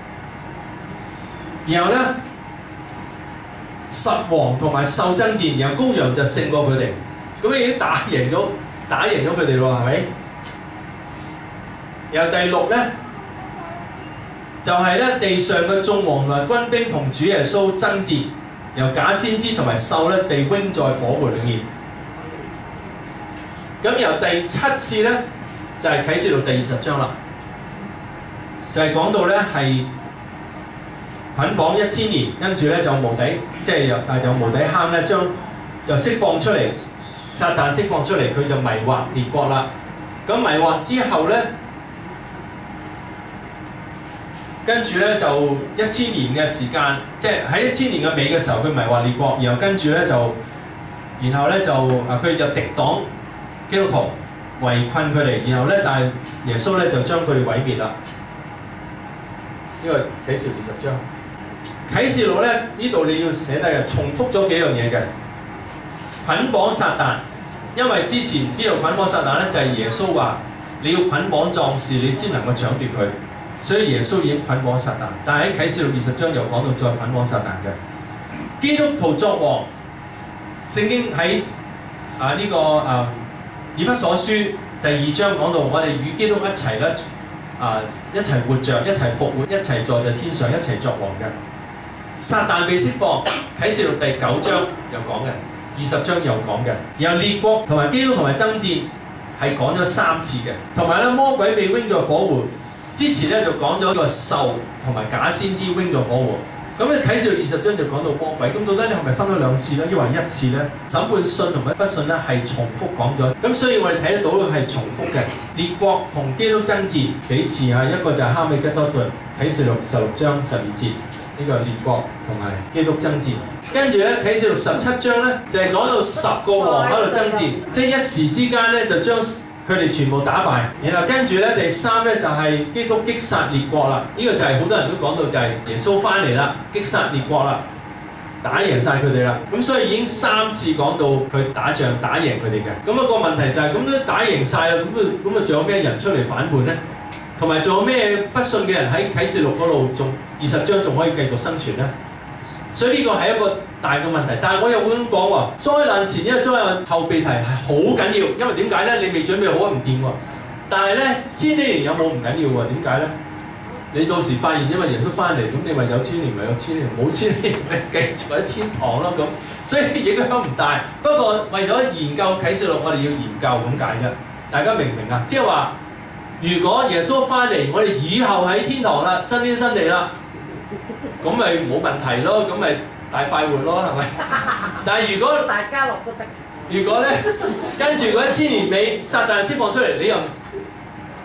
然後咧十王同埋獸爭戰，然後羔羊就勝過佢哋，咁已經打贏咗打贏咗佢哋咯，係咪？然後第六咧，就係、是、咧地上嘅眾王同埋軍兵同主耶穌爭戰，由假先知同埋獸咧被扔在火湖裏面。咁由第七次咧，就係、是、啟示錄第二十章啦，就係、是、講到咧係捆綁一千年，跟住咧就無底，即係有啊有無底坑咧，將就釋放出嚟，撒旦釋放出嚟，佢就迷惑列國啦。咁迷惑之後咧。跟住咧就一千年嘅時間，即係喺一千年嘅尾嘅時候，佢迷惑列國，然後跟住咧就，然後咧就啊佢就敵擋基督徒，圍困佢哋，然後咧但係耶穌咧就將佢哋毀滅啦。呢個啟示錄二十章，啟示錄咧呢度你要寫低嘅，重複咗幾樣嘢嘅，捆綁撒旦，因為之前呢度捆綁撒旦咧就係耶穌話你要捆綁壯士，你先能夠搶奪佢。所以耶穌已經捆綁撒旦，但係喺啟示錄二十章又講到再捆綁撒旦嘅基督徒作王。聖經喺啊呢、這個啊以弗所書第二章講到，我哋與基督一齊咧啊一齊活着，一齊復活，一齊坐在天上，一齊作王嘅。撒旦被釋放，啟示錄第九章又講嘅，二十章又講嘅。然後列國同埋基督同埋爭戰係講咗三次嘅，同埋咧魔鬼被扔在火湖。之前咧就講咗個獸同埋假先知扔咗火湖，咁咧啟示錄二十章就講到魔鬼，咁到底你係咪分咗兩次咧？抑或一次咧？審判信同埋不信咧係重複講咗，咁所以我哋睇得到係重複嘅。列國同基督爭戰幾次啊？一個就係哈米吉多頓，啟示錄十六章十二節，呢、這個列國同埋基督爭戰。跟住咧啟示錄十七章咧就係、是、講到十個王喺度爭戰，即係一時之間咧就將佢哋全部打敗，然後跟住咧第三咧就係基督擊殺列國啦。呢、這個就係好多人都講到就係耶穌翻嚟啦，擊殺列國啦，打贏晒佢哋啦。咁所以已經三次講到佢打仗打贏佢哋嘅。咁、那、一個問題就係咁都打贏晒啦，咁啊咁啊仲有咩人出嚟反叛咧？同埋仲有咩不信嘅人喺啟示錄嗰度仲二十章仲可以繼續生存咧？所以呢個係一個大嘅問題，但係我又會咁講喎，災難前一個災難後備題係好緊要，因為點解咧？你未準備好唔掂喎。但係咧，千年有冇唔緊要喎？點解咧？你到時發現因為耶穌翻嚟，咁你咪有千年咪有千年，冇千年咪繼續喺天堂咯咁。所以影響唔大。不過為咗研究啟示錄，我哋要研究咁解啫。大家明唔明啊？即係話，如果耶穌翻嚟，我哋以後喺天堂啦，新天新地啦。咁咪冇問題咯，咁咪大快活咯，係咪？但係如果大家樂都得。 如果咧，跟住嗰一千年尾撒旦釋放出嚟，你又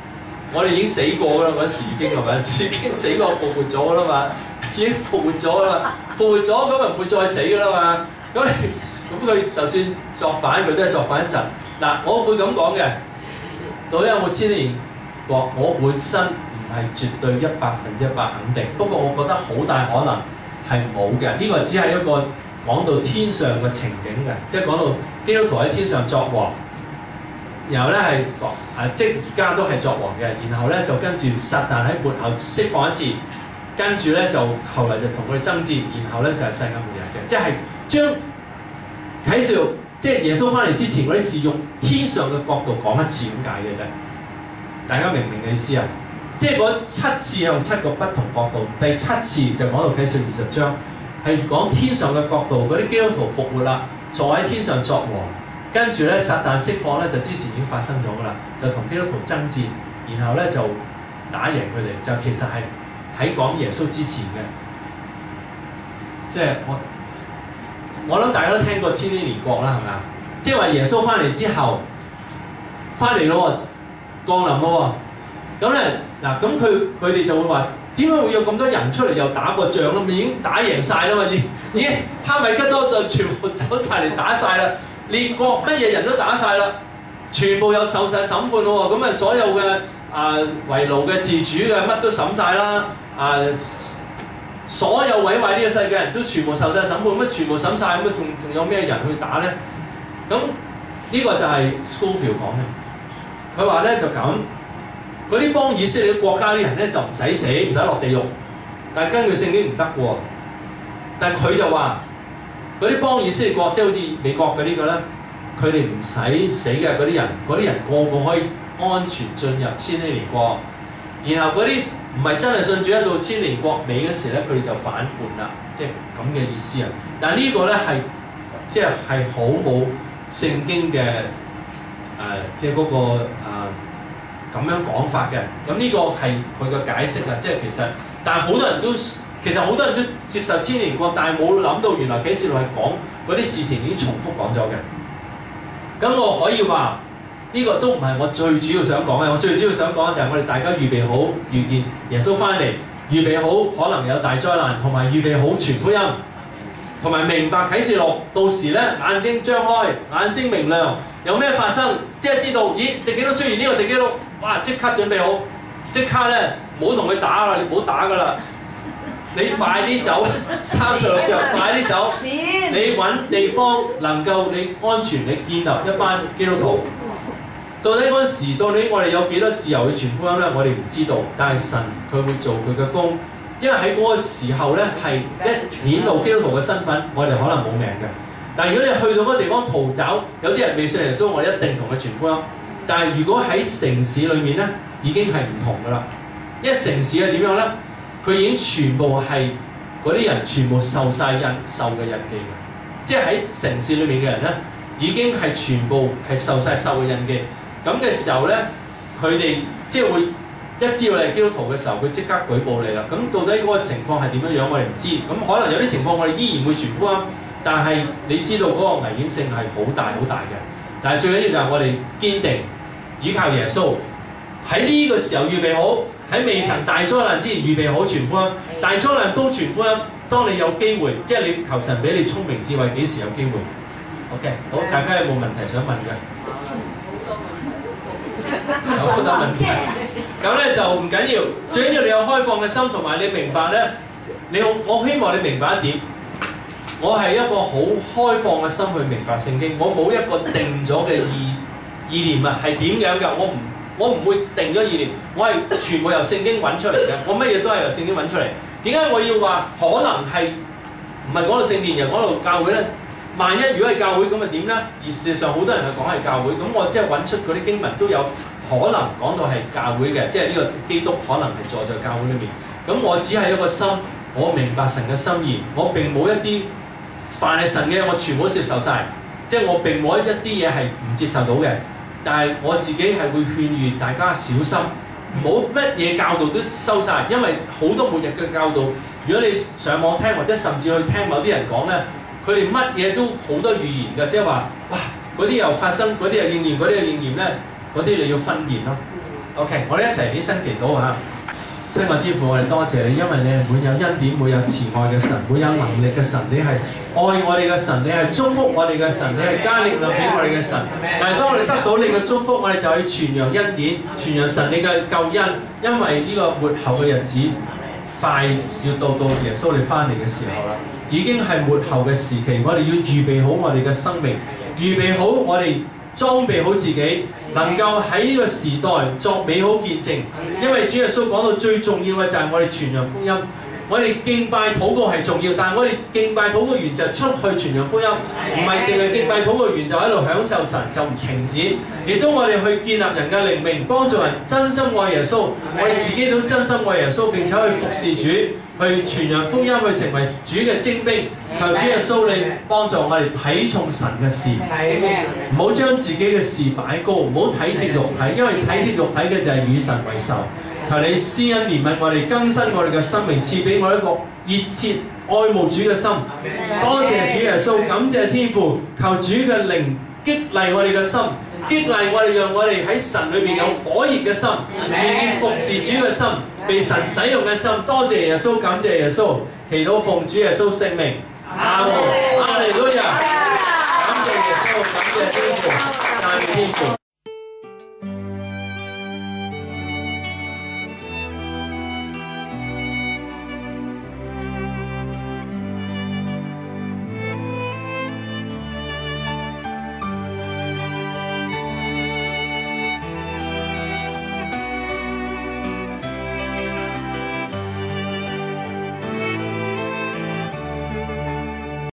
我哋已經死過啦，嗰時已經係咪？已經死過復活咗啦嘛，已經復活咗啦嘛，復活咗咁就唔會再死噶啦嘛。咁咁佢就算作反，佢都係作反一陣。嗱，我會咁講嘅，到底有冇千年國？我本身唔係絕對一百分之一百肯定，不過我覺得好大可能係冇嘅。呢、這個只係一個講到天上嘅情景嘅，即係講到基督徒喺天上作王。然後咧係講啊，即係而家都係作王嘅。然後咧就跟住撒旦喺末後釋放一次，跟住咧就後嚟就同佢哋爭戰。然後咧就係、是、世界末日嘅，即係將啟示錄即係耶穌翻嚟之前嗰啲事用天上嘅角度講一次咁解嘅啫。大家明唔明嘅意思啊？即係嗰七次用七個不同角度，第七次就講到啟示二十章，係講天上嘅角度，嗰啲基督徒復活啦，坐喺天上作王。跟住咧，撒旦釋放咧，就之前已經發生咗噶啦，就同基督徒爭戰，然後咧就打贏佢哋，就其實係喺講耶穌之前嘅，即係我我諗大家都聽過千禧年國啦，係咪啊？即係話耶穌翻嚟之後，翻嚟咯喎，降臨咯喎，咁咧嗱，咁佢佢哋就會話點解會有咁多人出嚟又打個仗啦？咪已經打贏晒啦嘛，已已經哈米吉多就全部走晒嚟打晒啦。列國乜嘢人都打晒啦，全部有受晒審判咯喎，咁啊所有嘅啊為奴嘅自主嘅乜都審晒啦，啊所有毀壞呢個世界人都全部受晒審判，乜全部審晒，咁啊仲仲有咩人去打咧？咁呢、這個就係 Scofield 講嘅，佢話咧就咁，嗰啲幫以色列國家啲人咧就唔使死，唔使落地獄，但係根據聖經唔得喎，但係佢就話。嗰啲幫以色列國，即係好似美國嘅呢個咧，佢哋唔使死嘅嗰啲人，嗰啲人個個可以安全進入千禧年國。然後嗰啲唔係真係信主，一到千年國尾嗰時咧，佢哋就反叛啦，即係咁嘅意思啊。但係呢個咧係即係係好冇聖經嘅誒、呃，即係嗰、那個誒咁、呃、樣講法嘅。咁呢個係佢嘅解釋啊，即係其實，但係好多人都。其實好多人都接受千年國，但係冇諗到原來啟示錄係講嗰啲事情已經重複講咗嘅。咁我可以話呢、這個都唔係我最主要想講嘅，我最主要想講嘅就係我哋大家預備好預見耶穌翻嚟，預備好可能有大災難，同埋預備好傳福音，同埋明白啟示錄。到時咧眼睛張開，眼睛明亮，有咩發生，即係知道咦第幾度出現呢個第幾度，哇即刻準備好，即刻咧唔好同佢打啦，你唔好打噶啦。你快啲走，三十六日快啲走，你揾地方能夠你安全，你建立一班基督徒。到底嗰時，到底我哋有幾多自由去傳福音咧？我哋唔知道，但係神佢會做佢嘅工，因為喺嗰個時候咧係一顯露基督徒嘅身份，我哋可能冇命嘅。但係如果你去到嗰個地方逃走，有啲人未信耶穌，我哋一定同佢傳福音。但係如果喺城市裏面咧，已經係唔同噶啦。因為城市係點樣咧？佢已經全部係嗰啲人全部受晒印受嘅印記嘅，即係喺城市裏面嘅人咧，已經係全部係受晒受嘅印記。咁嘅時候咧，佢哋即係會一知道你係基督徒嘅時候，佢即刻舉報你啦。咁到底嗰個情況係點樣樣，我哋唔知。咁可能有啲情況我哋依然會傳福音，但係你知道嗰個危險性係好大好大嘅。但係最緊要就係我哋堅定依靠耶穌，喺呢個時候預備好。喺未曾大災難之前預備好傳福音，大災難都傳福音。當你有機會，即係你求神俾你聰明智慧，幾時有機會 ？OK， 好，大家有冇問題想問嘅？有好多問題。咁咧就唔緊要，最緊要你有開放嘅心，同埋你明白咧。你好，我希望你明白一點，我係一個好開放嘅心去明白聖經，我冇一個定咗嘅意意念啊，係點樣㗎？我唔。我唔會定咗意念，我係全部由聖經揾出嚟嘅。我乜嘢都係由聖經揾出嚟。點解我要話可能係唔係講到聖殿，又講到教會咧？萬一如果係教會咁，咪點咧？而事實上好多人係講係教會，咁我即係揾出嗰啲經文都有可能講到係教會嘅，即係呢個基督可能係坐在教會裏面。咁我只係一個心，我明白神嘅心意，我並冇一啲凡係神嘅，我全部都接受晒，即係我並冇一啲嘢係唔接受到嘅。但係我自己係會勸喻大家小心，唔好乜嘢教導都收晒，因為好多末日嘅教導，如果你上網聽或者甚至去聽某啲人講咧，佢哋乜嘢都好多預言嘅，即係話哇嗰啲又發生，嗰啲又應驗，嗰啲又應驗咧，嗰啲你要分辨咯。 OK， 我哋一齊起身祈禱嚇。親愛天父，我哋多謝你，因為你係滿有恩典、滿有慈愛嘅神，滿有能力嘅神，你係愛我哋嘅神，你係祝福我哋嘅神，你係加力量俾我哋嘅神。但係當我哋得到你嘅祝福，我哋就去傳揚恩典，傳揚神你嘅救恩，因為呢個末後嘅日子快要到到耶穌你翻嚟嘅時候啦，已經係末後嘅時期，我哋要預備好我哋嘅生命，預備好我哋裝備好自己。能夠喺呢個時代作美好見證，因為主耶穌講到最重要嘅就係我哋傳揚福音。我哋敬拜禱告係重要，但係我哋敬拜禱告完就出去傳揚福音，唔係淨係敬拜禱告完就喺度享受神就唔停止。亦都我哋去建立人嘅靈命，幫助人真心愛耶穌，我哋自己都真心愛耶穌，並且去服侍主，去傳揚福音，去成為主嘅精兵。求主耶穌你幫助我哋睇重神嘅事，唔好將自己嘅事擺高，唔好體貼肉體，因為體貼肉體嘅就係與神為仇。求你施恩憐憫我哋，更新我哋嘅生命，賜俾我一個熱切愛慕主嘅心。多謝主耶穌，感謝天父，求主嘅靈激勵我哋嘅心，激勵我哋，讓我哋喺神裏面有火熱嘅心，願意服侍主嘅心，被神使用嘅心。多謝耶穌，感謝耶穌，祈禱奉主耶穌聖名。阿門，阿利路亞，感謝耶穌，感謝天父，讚美天父。